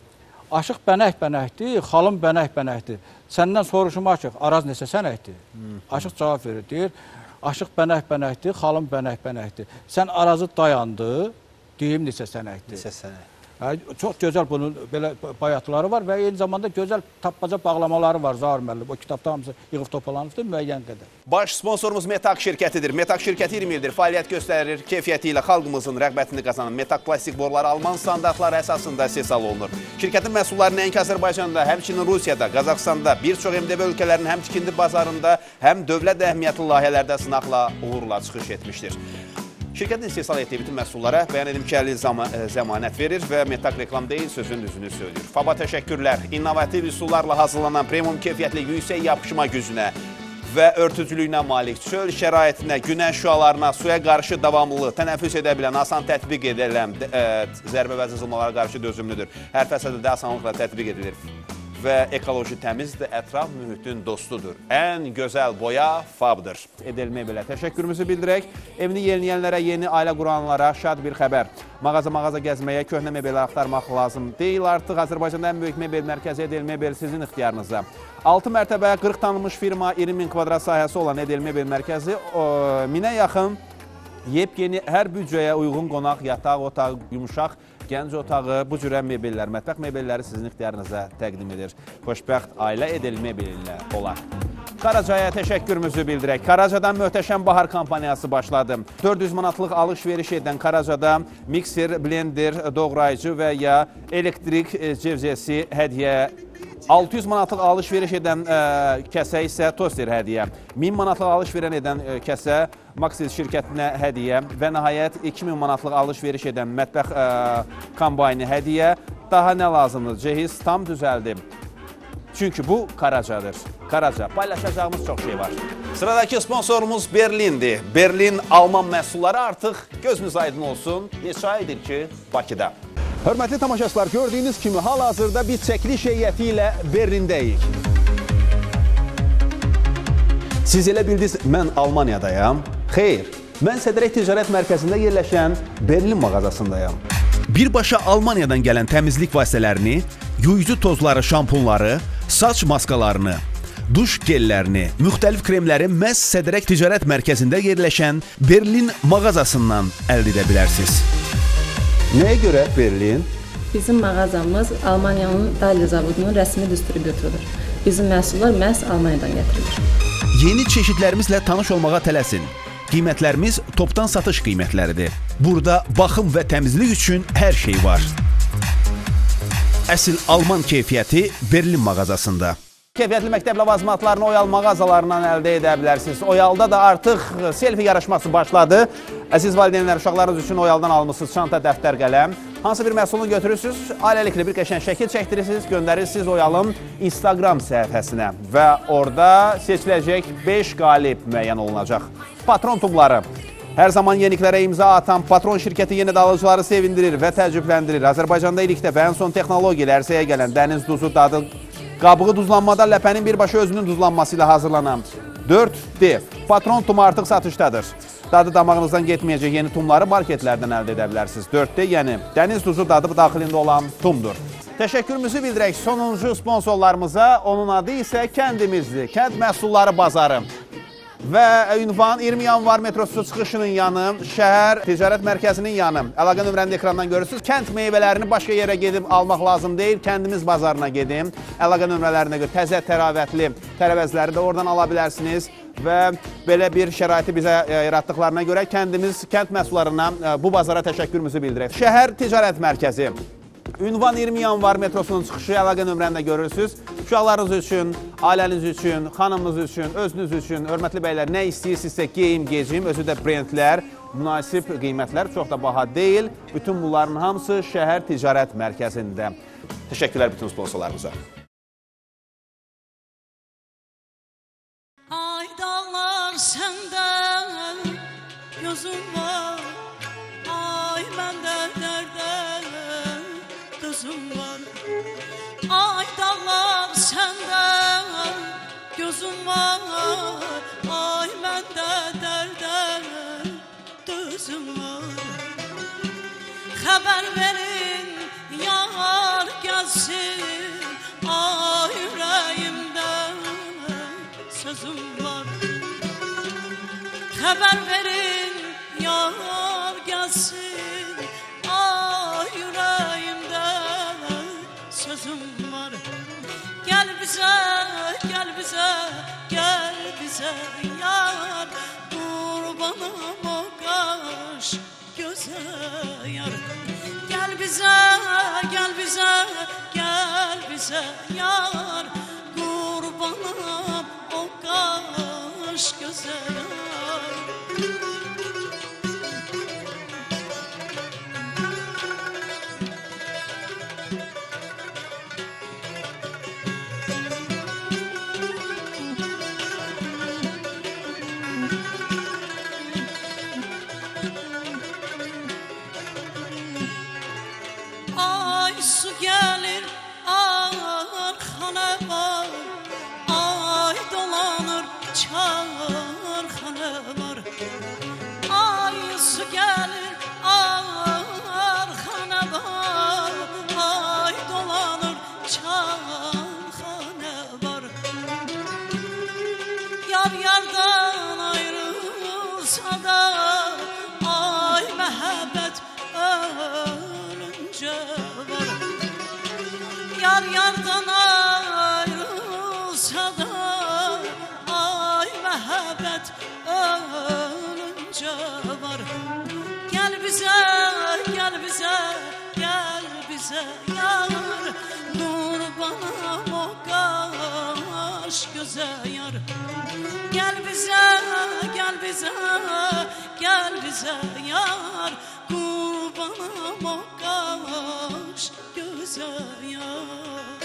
aşıq bənək-bənəkdir, xalım bənək-bənəkdir. Səndən soruşum aşıq, araz neçə sənəkdir? Aşıq cavab verir, deyir, aşıq bənək-bənəkdir, xalım bənək-bənəkdir. Sən arazı dayandı, deyim neçə sənəkdir? Neçə sənək. Çox gözəl bunun belə bayatları var və eyni zamanda gözəl tapmaca bağlamaları var Zaur müəllim. O kitabda hamısı yığıb toplalanıbdır müəyyən qədər. Baş sponsorumuz Metak şirkətidir. Metak şirkəti 20 ildir fəaliyyət göstərir. Keyfiyyəti ilə xalqımızın rəğbətini qazanan Metak plastik boruları Alman standartları əsasında istehsal olunur. Şirkətin məhsulları nəinki Azərbaycanda, həmçinin Rusiyada, Qazaxstanda, bir çox MDB ölkələrinin həm tikindi bazarında, həm dövlət əhəmiyyətli layihələrdə sınaqla uğurla çıxış etmişdir. Şirkətin istehsal etdiyi bütün məhsullara bəyan edim ki, 50 zəmanət verir və Metak reklam deyil, sözün düzünü söylüyor. FABA təşəkkürlər. İnnovativ üsullarla hazırlanan premium keyfiyyətli yüksək yapışma gücünə və örtücülüyünə malik, çöl şəraitinə, günəş şüalarına, suya qarşı davamlı, tənəffüs edə bilən, asan tətbiq edilən zərbə və cızılmalara qarşı dözümlüdür. Hər fəsədə asanlıqla tətbiq edilir və ekoloji təmizdir, ətraf mühitin dostudur. Ən gözəl boya FAB-dır. Edelmə belə təşəkkürümüzü bildirək. Evini yeniləyənlərə, yeni ailə quranlara şad bir xəbər. Mağaza gəzməyə, köhnə mebellər axtarmaq lazım deyil artıq. Azərbaycanda ən böyük mebel mərkəzi Edel Mebel sizin ixtiyarınızda. 6 mərtəbə 40 tanınmış firma, 20.000 kvadrat sahəsi olan Edel Mebel mərkəzi 1000-ə yaxın yepyeni hər büdcəyə uyğun qonaq, yataq, otaq, yumuşaq, gənc otağı, bu cürə mebellər, mətbəx mebelləri sizin ixtiyarınıza təqdim edir. Xoşbəxt ailə Edel Mebel ilə olar. Karacaya təşəkkürümüzü bildirək. Karacadan möhtəşəm bahar kampaniyası başladı. 400 manatlıq alış-veriş edən Karacada mikser, blender, doğrayıcı və ya elektrik cevzesi hədiyyə. 600 manatlıq alış-veriş edən kəsə isə toster hədiyyə. 1000 manatlıq alış-verən edən kəsə Maxis şirkətinə hədiyyə və nəhayət 2000 manatlıq alış-veriş edən mətbəx kombayni hədiyyə. Daha nə lazımdır? Cehiz tam düzəldi. Çünki bu Karacadır. Karaca. Paylaşacağımız çox şey var. Sıradakı sponsorumuz Berlindir. Berlin Alman məhsulları artıq gözünüz aydın olsun. Neçə aydır ki, Bakıda. Hörmətli tamaşaçılar, gördüyünüz kimi hal-hazırda bir çəkiliş heyəti ilə Berlindəyik. Siz elə bildiniz, mən Almaniyadayam. Xeyr, mən Sədrək Ticarət Mərkəzində yerləşən Berlin mağazasındayam. Birbaşa Almaniyadan gələn təmizlik vasitələrini, yuyucu tozları, şampunları, saç maskalarını, duş gellərini, müxtəlif kremləri məhz Sədrək Ticarət Mərkəzində yerləşən Berlin mağazasından əldə edə bilərsiniz. Nəyə görə Berlin? Bizim mağazamız Almaniyanın Dalia zavodunun rəsmi distribütorudur. Bizim məhsullar məhz Almaniyadan gətirilir. Yeni çeşidlərimizlə tanış olmağa tələsin. Qiymətlərimiz topdan satış qiymətləridir. Burada baxım və təmizlik üçün hər şey var. Əsl Alman keyfiyyəti Berlin mağazasında. Keyfiyyətli məktəb ləvazimatlarını Oyal mağazalarından əldə edə bilərsiniz. Oyalda da artıq selfie yarışması başladı. Əziz valideynlər, uşaqlarınız üçün Oyaldan almışsınız çanta, dəftər, qələm. Hansı bir məhsulunu götürürsünüz, ailəliklə bir qəşəng şəkil çəkdirirsiniz, göndərirsiniz Oyalın Instagram səhifəsinə və orada seçiləcək 5 qalib müəyyən olunacaq. Patron tumları. Hər zaman yeniliklərə imza atan Patron şirkəti yenə də alıcıları sevindirir və təəccübləndirir. Azərbaycanda ilikdə və ən son texnologiya ərsəyə gələn dəniz duzu dadı, qabığı duzlanmada ləpənin birbaşa özünün duzlanması ilə hazırlanan 4D Patron tumu artıq satışdadır. Dadı damağınızdan getməyəcək yeni tumları marketlərdən əldə edə bilərsiniz. 4D, yəni dəniz duzu dadı daxilində olan tumdur. Təşəkkürümüzü bildirək sonuncu sponsorlarımıza, onun adı isə kəndimizdir, Kənd Məhsulları Bazarı. Və ünvan 20 yanvar metrosu çıxışının yanı, şəhər ticarət mərkəzinin yanı. Əlaqə nömrəni ekrandan görürsünüz. Kənd meyvələrini başqa yerə gedib almaq lazım deyil, kəndimiz bazarına gedin. Əlaqə nömrələrinə görə təzə, təravətli tərəvəzləri də oradan ala bilərsiniz. Və belə bir şəraiti bizə yaratdıqlarına görə kəndimiz, kənd məhsullarına bu bazara təşəkkürümüzü bildirək. Şəhər ticarət mərkəzi. Ünvan 20 yanvar metrosunun çıxışı əlaqə nömrəndə görürsünüz. Uşaqlarınız üçün, ailəniz üçün, xanımınız üçün, özünüz üçün, hörmətli bəylər, nə istəyirsinizsə geyim, gecim, özü də brendlər, münasib qiymətlər, çox da baha deyil. Bütün bunların hamısı şəhər ticarət mərkəzində. Təşəkkürlər bütün sponsorlarımıza. Ay dağlar səndən gözüm var, ay məndə dərdən gözüm var. Ay dağlar səndən gözüm var, ay məndə dərdən gözüm var. Xəbər verin yar gəlsin, ay ürəyimdən sözüm var. Xəbər verin yar gəlsin, ay ürəyimdən sözüm var. Gəl bizə, gəl bizə, gəl bizə yar, qurbanım o qaş gözə yar. Gəl bizə, gəl bizə, gəl bizə yar, qurbanım o qaş gözə yar. Ay su gəlir arxana var, ay dolanır çarxana var. Ay su gəlir arxana var, ay dolanır çarxana var. Yar yardan ayrılsa da, ay məhəbbət ölüncə var. Yar yardan ayrılsa da, ay məhəbbət ölüncə var. Gəl bizə, gəl bizə, gəl bizə yar, qurbanım o qaş gözə yar. Gəl bizə, gəl bizə, gəl bizə yar, qurbanım o qaş gözə yar.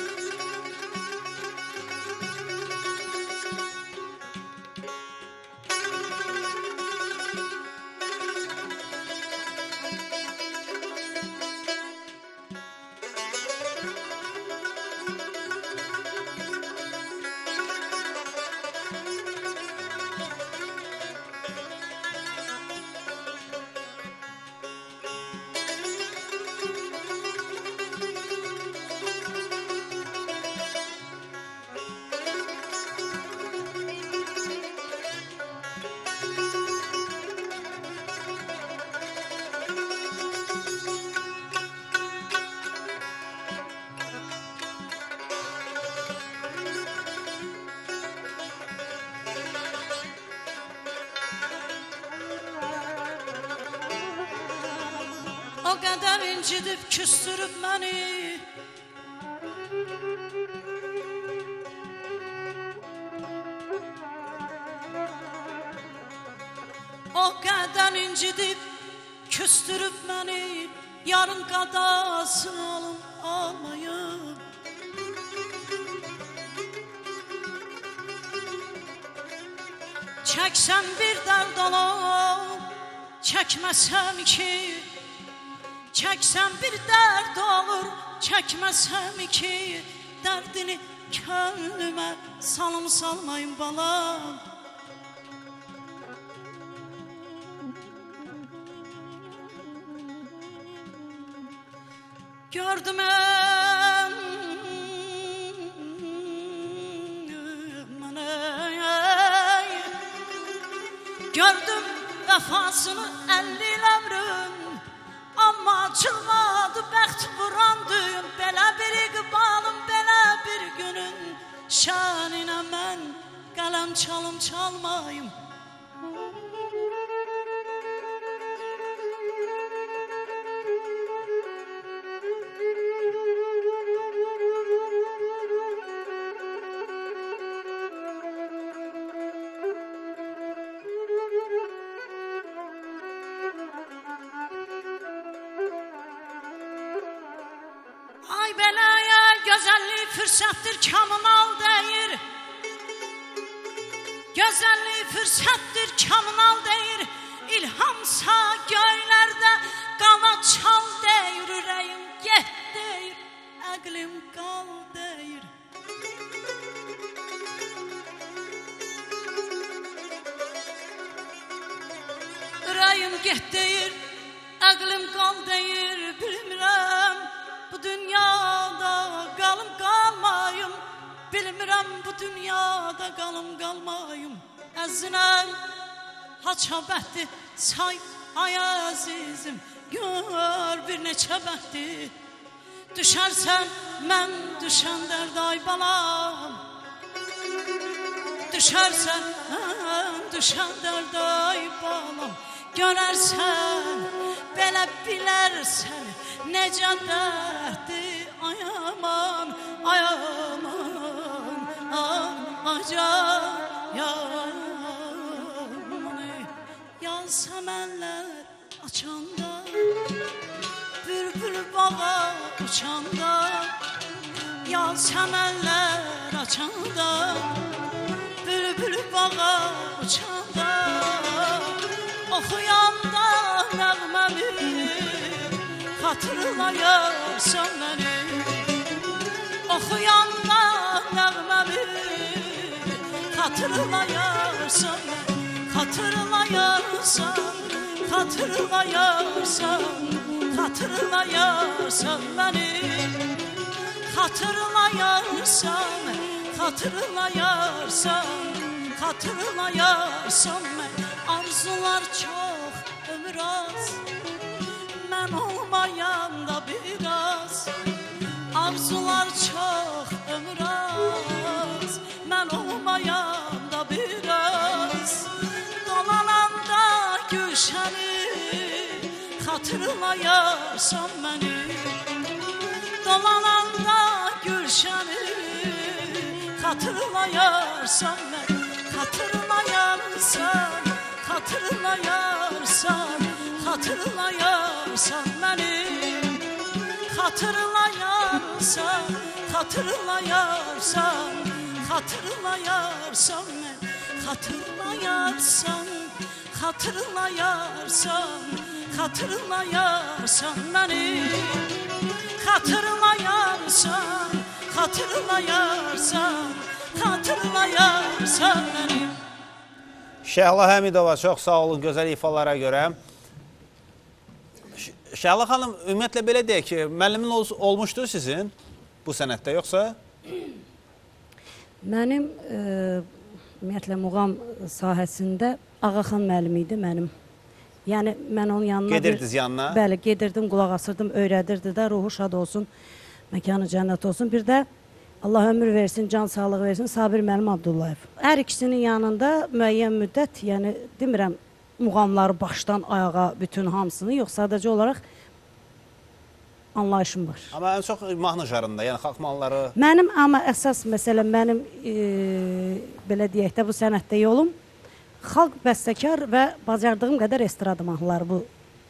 O qədər incidib küstürüb məni, o qədər incidib küstürüb məni, yarın qadasını alım almayım. Çəksən bir dərd olub, çəkməsəm ki, çəksən bir dərd olur, çəkməsəm ki, dərdini könlümə salım salmayın balam. Gördüm gördüm vəfasını 50 il ömrüm, amma açılmadı bəxt vuran düğün. Belə bir iqbalım, belə bir günün şəninə mən qələm çalım çalmayım. Ay belaya gözəllik fürsətdir, kamınal deyir. Gözəllik fürsətdir, kamınal deyir. İlhamsa göylərdə qava çal deyir. Ürəyim get deyir, əqlim qal deyir. Ürəyim get deyir, əqlim qal deyir. Bilmirəm bu dünyada qalım qalmayım, bilmirəm bu dünyada qalım qalmayım. Əzinəm haça bəxti say ay əzizim, gör bir neçə bəxti. Düşərsən mən düşən dərd ay balam, düşərsən mən düşən dərd ay balam. Görərsən belə bilərsən necə dərddir, ay aman, ay aman, yaz səmənlər açanda, bülbül bağa uçanda, yaz səmənlər açanda, bülbül bağa uçanda, oxuyanda nəğməmi xatırlayarsan məni, oxuyanda nəğməmi xatırlayarsan məni, xatırlayarsan, xatırlayarsan, xatırlayarsan məni, xatırlayarsan, xatırlayarsan, xatırlayarsan məni. Arzular çox, ömür az, mən olmayanda biraz. Arzular çox, ömür az, mən olmayanda biraz. Dolananda gülşəni xatırlayarsan məni, dolananda gülşəni xatırlayarsan məni, xatırlayarsan, xatırlayarsan, xatırlayarsan məni, xatırlayarsan, xatırlayarsan, xatırlayarsan məni, xatırlayarsan, xatırlayarsan, xatırlayarsan məni, xatırlayarsan, xatırlayarsan, xatırlayarsan məni. Şəhla Həmidova, çox sağ olun gözəl ifalara görə. Şəhla xanım, ümumiyyətlə belə deyək ki, müəllimin olmuşdur sizin bu sənətdə, yoxsa? Mənim ümumiyyətlə muğam sahəsində Ağaxan müəllim idi mənim. Yəni mən onun yanına Gedirdiniz yanına? Bəli, gedirdim, qulaq asırdım, öyrədirdi də, ruhu şad olsun, məkanı cənnət olsun. Bir də Allah ömür versin, can sağlığı versin, Sabir müəllim Abdullayev. Hər ikisinin yanında müəyyən müddət, yəni demirəm muğamları başdan ayağa bütün hamısını, yox, sadəcə olaraq anlayışım var. Amma ən çox mahnı jarında, yəni xalq mahnıları... Mənim, amma əsas məsələ mənim, belə deyək də, bu sənətdə yolum xalq bəstəkar və bacardığım qədər estrada mahnıları bu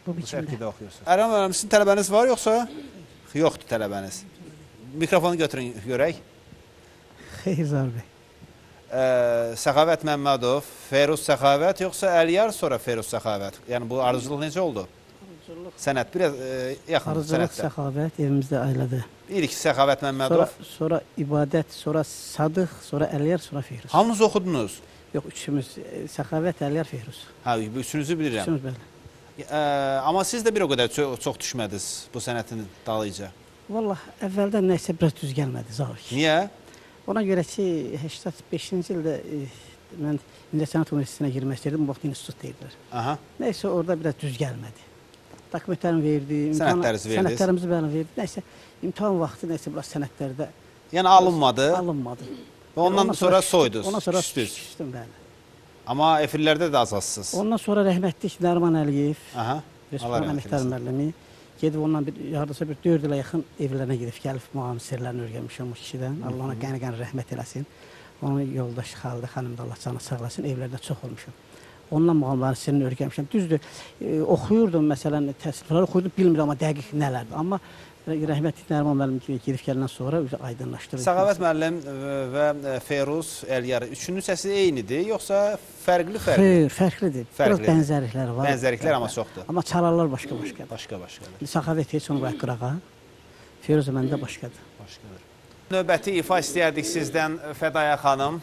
bu Bu biçimdə. tərkibdə oxuyursunuz. Ərəm müəllim, sizin tələbəniz var yoxsa? Yoxdur tələbəniz. Mikrofonu götürün görək. Xeyzar bəy. Səxavət Məmmədov, Feruz Səxavət yoxsa Əliyar sonra Feruz Səxavət? Yəni bu arzuculuq necə oldu? Sənət biraz yaxın Arıcılıq, sənətdə. səxavət evimizdə ailədə. İlk Səxavət Məmmədov. Sonra ibadət, sonra Sadıq, sonra Əliyar, sonra Fehruz. Hamınız oxudunuz? Yox, üçümüz Səxavət, Əliyar, Fehruz. Hə, bu üçünüzü bilirəm. Üçümüz belə. Amma siz də bir o qədər çox düşmədiniz bu sənətin dalıca. Vallah, əvvəldən nəysə biraz düz gəlmədi Zavik. Niyə? Ona görə ki, 85-ci ildə mən İncəsənət Universitetinə girmək istəyirdim, bu vaxt institut deyirlər. Aha. Nəysə orada biraz düz gəlmədi. Dokumentlərimi verdi, Sənədlərimizi bəli verdi. Nəysə imtahan vaxtı nəysə biraz sənədlərdə yəni alınmadı. Alınmadı. Və ondan sonra soydunuz. Ondan sonra küstünüz. küstüm bəli. Amma efirlərdə də azalsınız. Ondan sonra rəhmətlik Nəriman Əliyev, Aha. Respublika əməkdar müəllimi, gedib ondan hardasa bir 4 ilə yaxın evlərinə gedib gəlib müamilələrini öyrənmişəm o kişidən. Allah ona qəni-qəni rəhmət eləsin. Onun yoldaşı Xalidə xanım da Allah canı sağ eləsin. Evlərdə çox olmuşam. Ondan müğamların sirrini öyrənmişəm. Düzdür, oxuyurdum məsələn, təsnifləri oxuyurdum, bilmirəm amma dəqiq nələrdir. Amma rəhmətlik Nəriman müəllim gedib gələndən sonra aydınlaşdırır. Səxavət müəllim və Feruz Əliyar üçünün səsi eynidir, yoxsa fərqli? Xeyr, fərqlidir. Biraz bənzərliklər var. Bənzərliklər amma çoxdur. Amma çalarlar başqa-başqadır. Başqa-başqadır. Səxavət heç onu bırak qırağa. Feruz məndə başqadır. Başqadır. Növbəti ifa istəyərdik sizdən Fədaya xanım.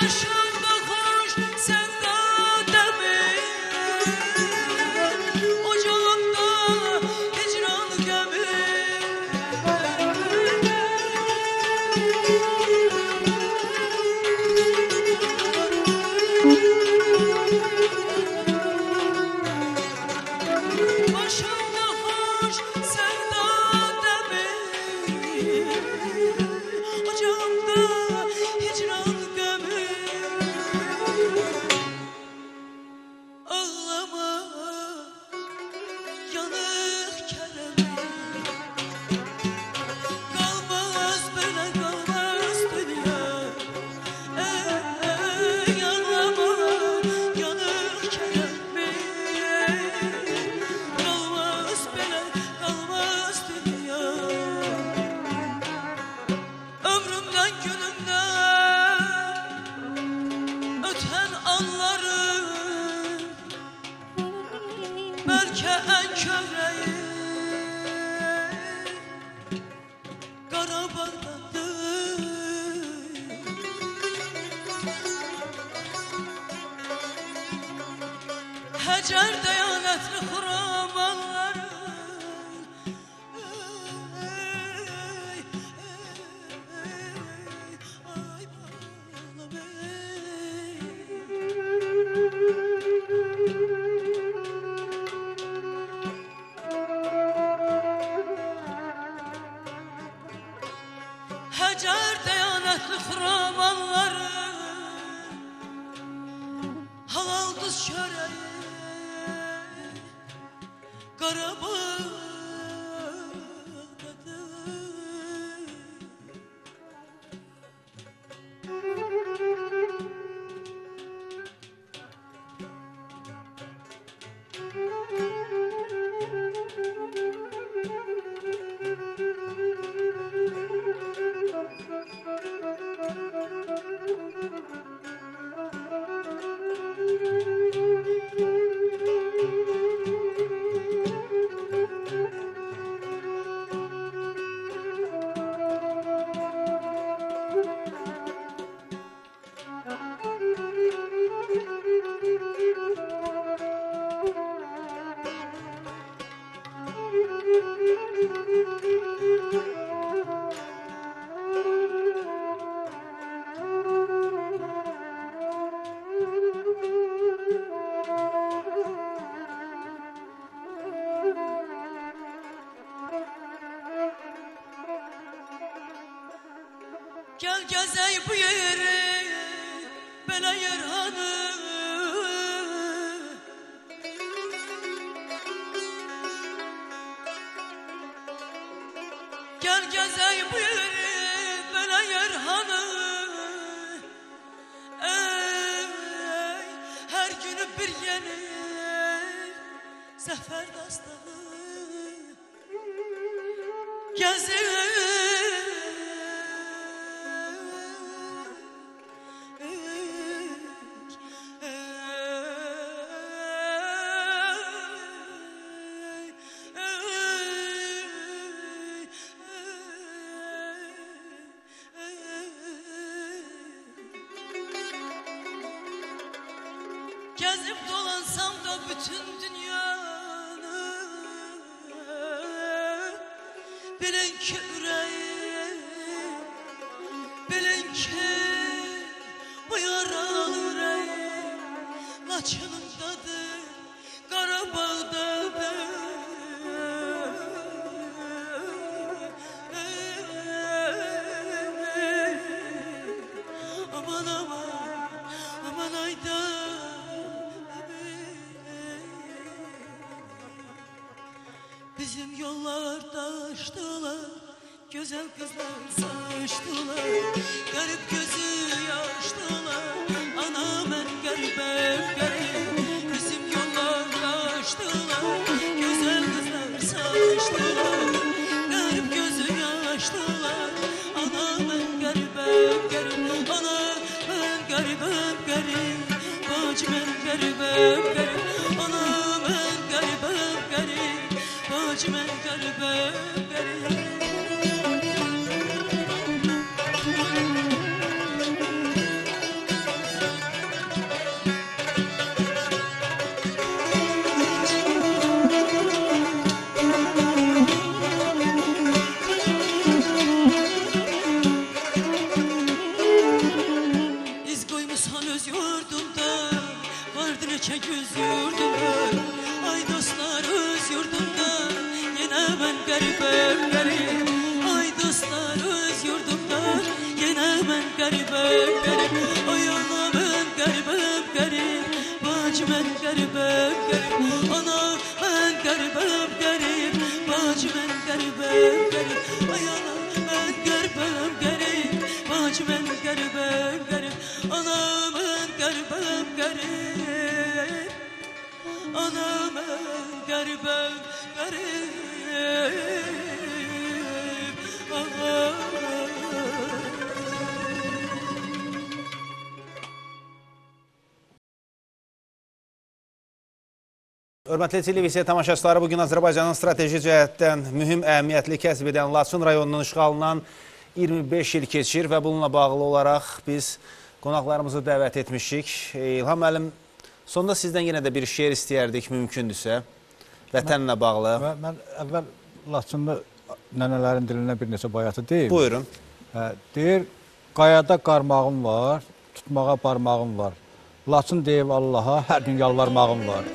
Başında hoş sevda demir, ocağımda hicran gömür. Başında hoş sevda demir, ocağımda hicran gömür. Ağlama yanık keremim, kalmaz böyle kalmaz dünya. Ağlama yanık keremim, kalmaz böyle kalmaz dünya. Ömrümden günümden öten anlarım, belki en köreği kara bardaktır. Hacer deyanetli huramanlarım, ay bağlam Hacer deyanetli huramanlarım, halal kız çöreği kara bağdadır. Gel gezey bu yeri, bela yer hanı. Gel gezey bu yeri, bela yer hanı. Ey, her günü bir yeni zafer dastanı. Gezey gezip dolansam da bütün dünyanı, bilin ki yüreğim, bilin ki bu yaralı yüreğim Laçınımdadır, Qarabağdadır. Aman aman, aman ayda. Bizim yollarda açtılar, güzel kızlar saçtılar, garip gözü yaştılar, anam en garibim garip. Bizim yollarda açtılar, güzel kızlar saçtılar, garip gözü yaştılar, anam en garibim garip, anam en garibim garip, bacım en garibim garip, anam en garibim garip. Bacım en garibim garip. erkek yüz yurdumdan. Ay dostlar öz yurdumdan, yine ben garibim garip. Ay dostlar öz yurdumdan, yine ben garibim garip. Ay ana ben garibim garip, bacı ben garibim garip. Ana ben garibim garip, bacı ben garibim garip. Ay ana ben garibim garip, bacı ben garibim garip. Ana ben garibim garip, ana ben garibim garip. Hörmətli televiziya tamaşaçıları, bugün Azərbaycanın strateji cəhətdən mühüm əhəmiyyətli kəsb edən Laçın rayonunun işğalından 25 il keçir və bununla bağlı olaraq biz qonaqlarımızı dəvət etmişik. İlham müəllim, sonda sizdən yenə də bir şeir istəyərdik, mümkündürsə, vətənlə bağlı. Mən əvvəl Laçınlı nənələrin dilindən bir neçə bayatı deyim. Buyurun. Deyir, qayada qarmağım var, tutmağa barmağım var. Laçın deyib Allaha, hər gün yalvarmağım var.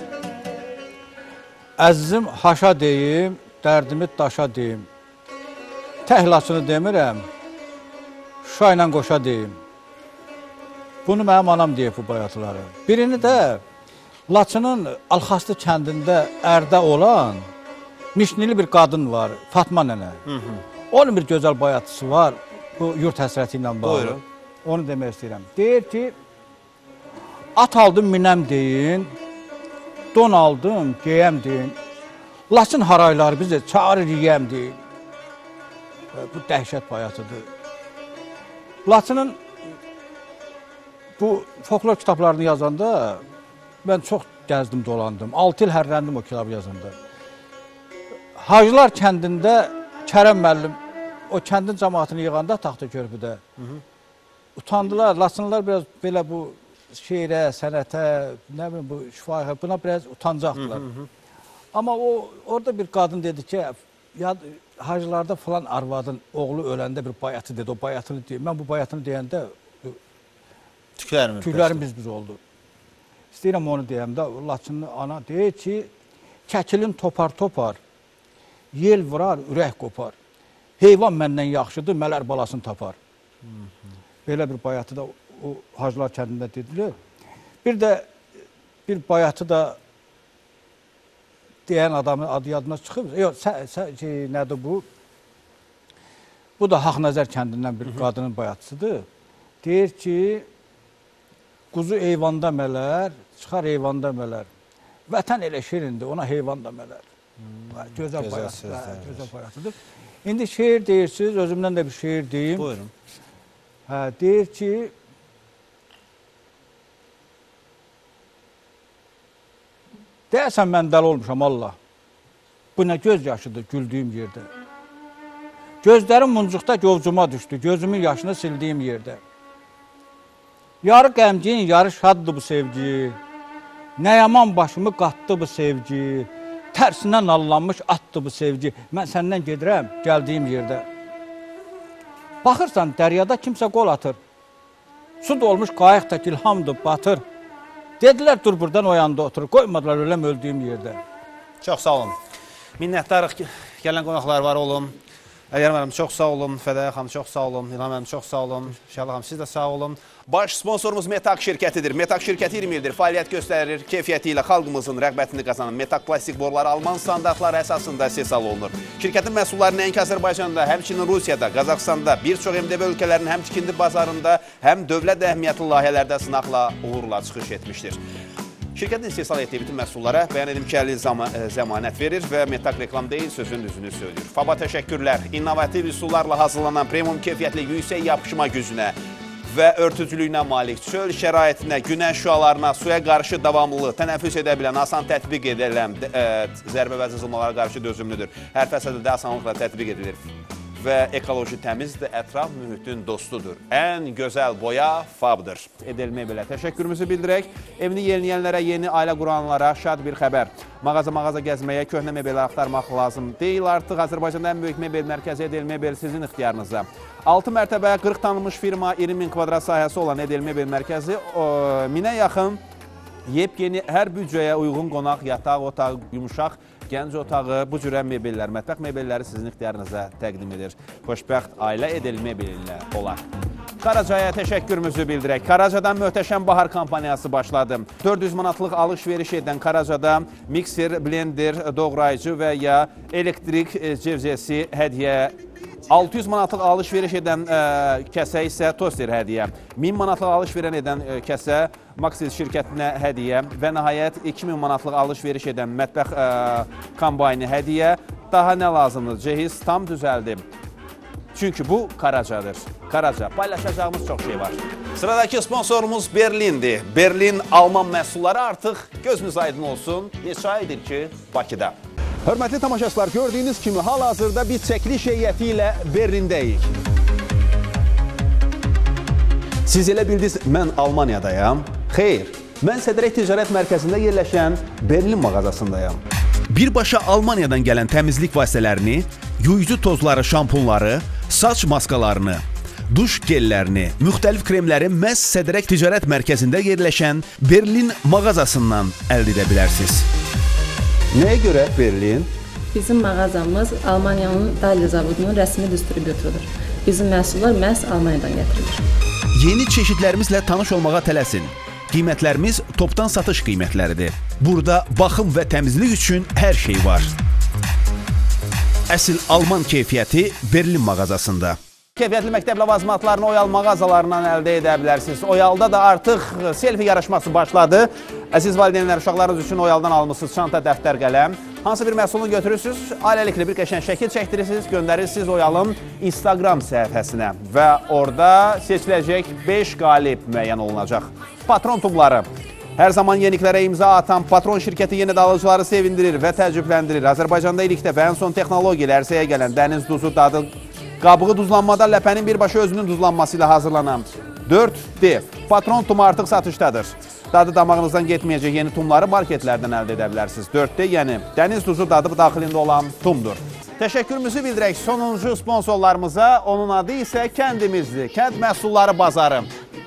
Əzizim haşa deyim, dərdimi daşa deyim. Təhlasını demirəm, Şuşa ilə qoşa deyim. Bunu mənim anam deyib bu bayatları. Birini də Laçının Alxastı kəndində ərdə olan mişnili bir qadın var, Fatma nənə. Onun bir gözəl bayatısı var, bu yurt həsrəti ilə bağlı. Buyurun. Onu demək istəyirəm. Deyir ki, at aldım minəm deyin, don aldım, geyəm deyin. Laçın harayları bizi çağırır yiyəm deyin. Bu dəhşət bayatıdır. Laçının bu folklor kitablarını yazanda mən çox gəzdim, dolandım. 6 il hərrəndim o kitabı yazanda. Hacılar kəndində Kərəm müəllim o kəndin cəmaatını yığanda taxta körpüdə utandılar. Laçınlılar biraz belə bu şeirə, sənətə, nə bilim bu şifaya, buna biraz utancaqdılar. Amma orada bir qadın dedi ki, hacılarda falan arvadın oğlu öləndə bir bayatı dedi, o bayatını deyir. Mən bu bayatını deyəndə tüklərim biz oldu. İstəyirəm onu deyəndə, Laçınlı ana deyir ki, kəkilin topar, yel vurar, ürək qopar. Heyvan məndən yaxşıdır, mələr balasını tapar. Belə bir bayatı da o Hacılar kəndində dedilir. Bir də bir bayatı da deyən adamın adı yadına çıxıb. Yox, nədir bu? Bu da Haqnəzər kəndindən bir qadının bayatısıdır. Deyir ki, quzu eyvanda mələr, çıxar eyvanda mələr. Vətən elə şirindir, ona heyvan da mələr. Gözəl bayatıdır. İndi şeir deyirsiniz, özümdən də bir şeir deyim. Buyurun. Deyir ki, deyəsən mən dəli olmuşam Allah. Bu nə göz yaşıdır güldüyüm yerdə. Gözlərim muncuqda govcuma düşdü, gözümün yaşını sildiyim yerdə. Yarı qəmgin, yarı şaddır bu sevgi. Nə yaman başımı qatdı bu sevgi. Tərsindən allanmış atdı bu sevgi. Mən səndən gedirəm, gəldiyim yerdə. Baxırsan, dəryada kimsə qol atır. Su dolmuş qayıq tək ilhamdır, batır. Dedilər, dur buradan o yanda oturur. Qoymadılar öləm öldüyüm yerdə. Çox sağ olun. Minnətdarıq, gələn qonaqlar var olun. Əgər mənim çox sağ olun, Fədəyə xanım çox sağ olun, İlham mənim çox sağ olun, Şələ xanım siz də sağ olun. Baş sponsorumuz Metak şirkətidir. Metak şirkəti 20 ildir fəaliyyət göstərir, keyfiyyəti ilə xalqımızın rəğbətini qazanan Metak plastik boruları Alman standartları əsasında istehsal olunur. Şirkətin məhsulları nəinki Azərbaycanda, həmçinin Rusiyada, Qazaxstanda, bir çox MDB ölkələrinin həm tikindi bazarında, həm dövlət əhəmiyyətli layihələrdə sınaqla uğurla çıxış etmişdir. Şirkətin istehsal etdiyi bütün məhsullara bəyan edim ki, 50 zəmanət verir və Metak reklam deyil, sözün düzünü söylüyor. FABA təşəkkürlər, innovativ üsullarla hazırlanan premium keyfiyyətli yüksək yapışma gücünə və örtücülüyünə malik, çöl şəraitinə, günəş şüalarına, suya qarşı davamlı, tənəffüs edə bilən, asan tətbiq edilən zərbə və zızılmalara qarşı dözümlüdür. Hər fəsəddə asanlıqla tətbiq edilir və ekoloji təmizdir, ətraf mühitin dostudur. Ən gözəl boya FAB-dır. Edilmə belə təşəkkürümüzü bildirək. Evini yeniləyənlərə, yeni ailə quranlara şad bir xəbər. Mağaza gəzməyə, köhnə mebeli axtarmaq lazım deyil. Artıq Azərbaycanda ən böyük mebel mərkəzi Edel Mebel sizin ixtiyarınızda. 6 mərtəbə 40 tanınmış firma, 20 min kvadrat sahəsi olan Edel Mebel mərkəzi 1000-ə yaxın yepyeni hər büdcəyə uyğun qonaq, yataq, otaq, yumuşaq, gənc otağı, bu cürə mebellər, mətbəx mebelləri sizin ixtiyarınıza təqdim edir. Xoşbəxt ailə edil mebel ilə olar. Karacaya təşəkkürümüzü bildirək. Karacadan möhtəşəm bahar kampaniyası başladı. 400 manatlıq alış-veriş edən Karacada mikser, blender, doğrayıcı və ya elektrik cevzesi hədiyyə. 600 manatlıq alış-veriş edən kəsə isə toster hədiyyə. 1000 manatlıq alış-verən edən kəsə Maxis şirkətinə hədiyyə və nəhayət 2000 manatlıq alış-veriş edən mətbəx kombayni hədiyyə. Daha nə lazımdır? Cehiz tam düzəldi. Çünki bu Karacadır. Karaca. Paylaşacağımız çox şey var. Sıradakı sponsorumuz Berlindir. Berlin Alman məhsulları artıq gözünüz aydın olsun. Neçə aydır ki, Bakıda. Hörmətli tamaşaçılar, gördüyünüz kimi hal-hazırda bir çəkiliş heyəti ilə Berlindəyik. Siz elə bildiniz, mən Almaniyadayam. Xeyr, mən Sədrək Ticarət Mərkəzində yerləşən Berlin mağazasındayam. Birbaşa Almaniyadan gələn təmizlik vasitələrini, yuyucu tozları, şampunları, saç maskalarını, duş gellərini, müxtəlif kremləri məhz Sədrək Ticarət Mərkəzində yerləşən Berlin mağazasından əldə edə bilərsiniz. Nəyə görə Berlin? Bizim mağazamız Almaniyanın Dalya zavodunun rəsmi distribütorudur. Bizim məhsullar məhz Almaniyadan gətirilir. Yeni çeşidlərimizlə tanış olmağa tələsin. Qiymətlərimiz topdan satış qiymətləridir. Burada baxım və təmizlik üçün hər şey var. Əsl Alman keyfiyyəti Berlin mağazasında. Keyfiyyətli məktəb ləvazimatlarını Oyal mağazalarından əldə edə bilərsiniz. Oyalda da artıq selfie yarışması başladı. Əziz valideynlər, uşaqlarınız üçün Oyaldan almışsınız çanta, dəftər, qələm. Hansı bir məhsulunu götürürsünüz, ailəliklə bir qəşəng şəkil çəkdirirsiniz, göndərirsiniz Oyalın Instagram səhifəsinə və orada seçiləcək 5 qalib müəyyən olunacaq. Patron tubları. Hər zaman yeniliklərə imza atan Patron şirkəti yenə də alıcıları sevindirir və təəccübləndirir. Azərbaycanda ilikdə və ən son texnologiyalar ərsəyə gələn dəniz duzu, dadı, qabığı duzlanmada ləpənin birbaşa özünün duzlanması ilə hazırlanan 4D Patron tumu artıq satışdadır. Dadı damağınızdan getməyəcək yeni tumları marketlərdən əldə edə bilərsiniz. 4D, yəni dəniz duzu dadı daxilində olan tumdur. Təşəkkürümüzü bildirək sonuncu sponsorlarımıza, onun adı isə kəndimizdir. Kənd məhsulları bazarı.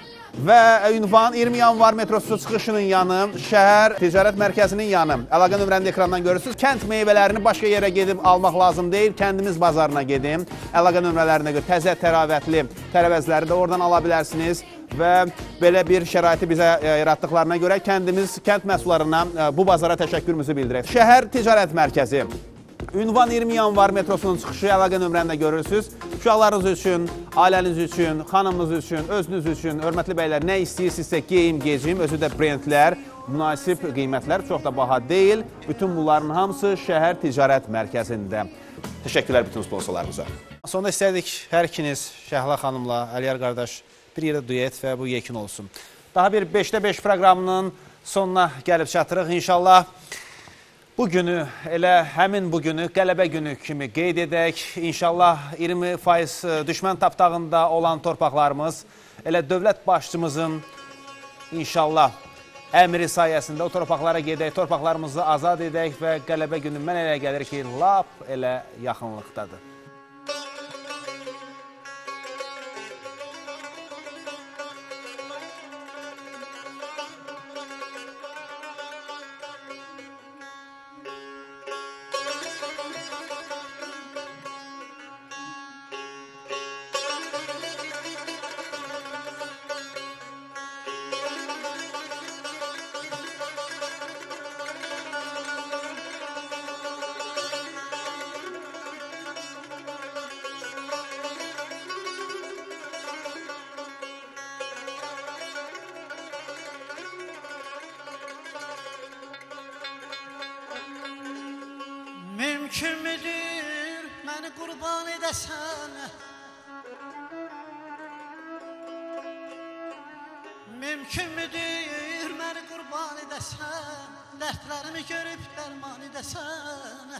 Və ünvan 20 yanvar metrosu çıxışının yanı, şəhər ticarət mərkəzinin yanı. Əlaqə nömrəni ekrandan görürsünüz. Kənd meyvələrini başqa yerə gedib almaq lazım deyil, kəndimiz bazarına gedin. Əlaqə nömrələrinə görə təzə, təravətli tərəvəzləri də oradan ala bilərsiniz. Və belə bir şəraiti bizə yaratdıqlarına görə kəndimiz, kənd məhsullarına bu bazara təşəkkürümüzü bildirək. Şəhər ticarət mərkəzi. Ünvan 20 yanvar metrosunun çıxışı, əlaqə nömrəni də görürsünüz. Uşaqlarınız üçün, ailəniz üçün, xanımınız üçün, özünüz üçün, hörmətli bəylər, nə istəyirsinizsə geyim, gecim, özü də brendlər, münasib qiymətlər, çox da baha deyil. Bütün bunların hamısı şəhər ticarət mərkəzində. Təşəkkürlər bütün sponsorlarımıza. Sonda istərdik hər ikiniz Şəhla xanımla, Əliyar qardaş bir yerdə duet və bu yekin olsun. Daha bir 5'də 5 proqramının sonuna gəlib çatırıq. İnşallah bu günü, elə həmin bu günü qələbə günü kimi qeyd edək. İnşallah 20% düşmən tapdağında olan torpaqlarımız, elə dövlət başçımızın inşallah əmri sayəsində o torpaqlara gedək, torpaqlarımızı azad edək və qələbə günü mən elə gəlir ki, lap elə yaxınlıqdadır. Mümkün müdür məni qurban edəsən? Mümkün müdür məni qurban edəsən? Dərdlərimi görüb dərman edəsən?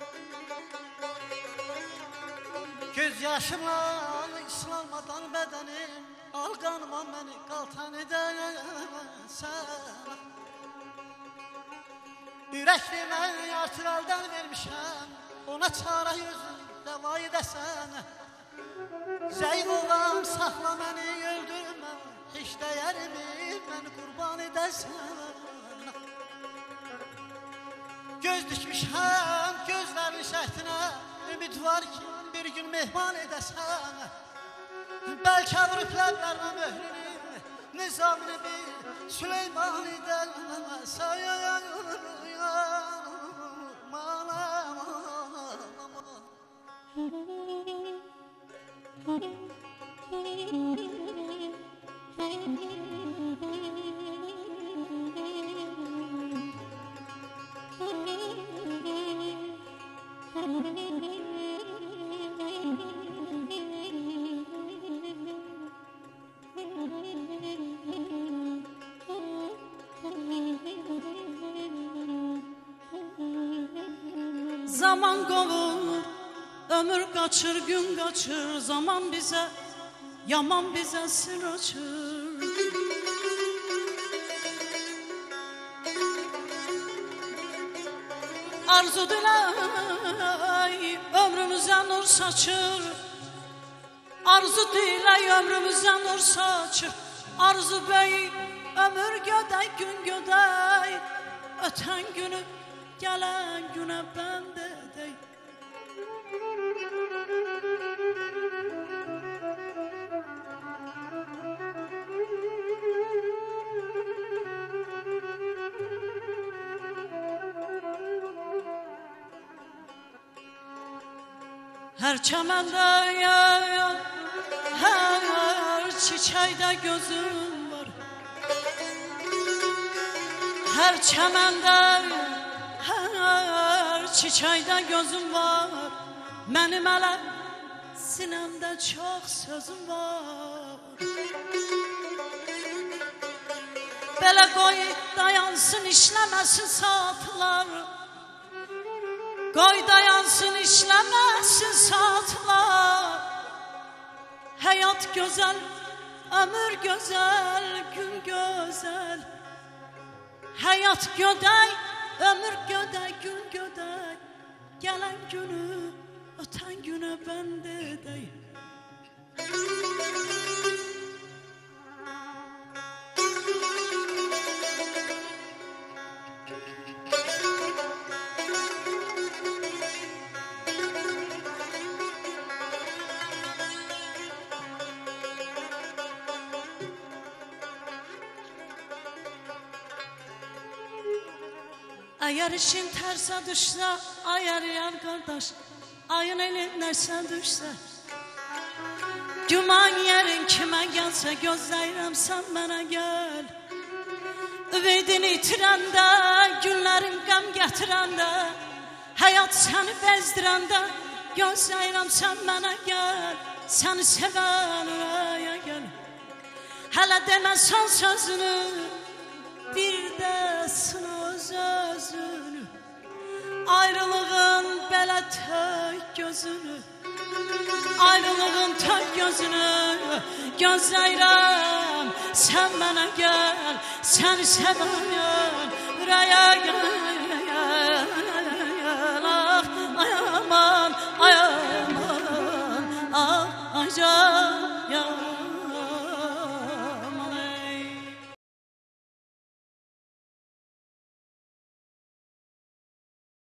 Göz yaşımla ıslanmadan bədənim, al qanıma məni qaltan edəsən? Ürəklimə artır əldən vermişəm, ona çara yüzün dəva edəsən. Zəif olam, saxla məni, öldürmə, heç dəyərimi məni qurban edəsən. Göz dikmişəm gözlərin şəhtinə, ümid var ki bir gün mehman edəsən. Bəlkə vurub ləblərimə möhrünü, nizamını bil Süleymani dəlməsə. Zaman qovur, ömür qaçır, gün qaçır. Zaman bizə, yaman bizə sır açır. Arzu dilək, ömrümüzə nur saçır. Arzu dilək, ömrümüzə nur saçır. Arzu böyük, ömür gödək, gün gödək. Ötən günü, gələn günə bənd edək. Hər çəməndə, hər çiçəkdə gözüm var. Hər çəməndə, hər çiçəkdə gözüm var. Mənim hələ sinəmdə çox sözüm var. Belə qoy dayansın, işləməsin saatlar. Qoy dayansın, işləməsin saatlar. Həyat gözəl, ömür gözəl, gün gözəl. Həyat gödək, ömür gödək, gün gödək. Gələn günü, ötən günə bənd edək. Əgər işin tərsə düşsə, ayar yar qardaş, ayın elinlərsə düşsə, güman yerin kimə gəlsə, gözləyirəm sən mənə gəl. Ümidini itirəndə, günlərin qəm gətirəndə, həyat səni bezdirəndə, gözləyirəm sən mənə gəl. Səni sevən ürəyə gəl. Hələ demə son sözünü, bir də sınaz özünü. Ayrılığın belə tök gözünü, ayrılığın tök gözünü. Gözləyirəm sən mənə gəl, səni sevən ürəyə gəl.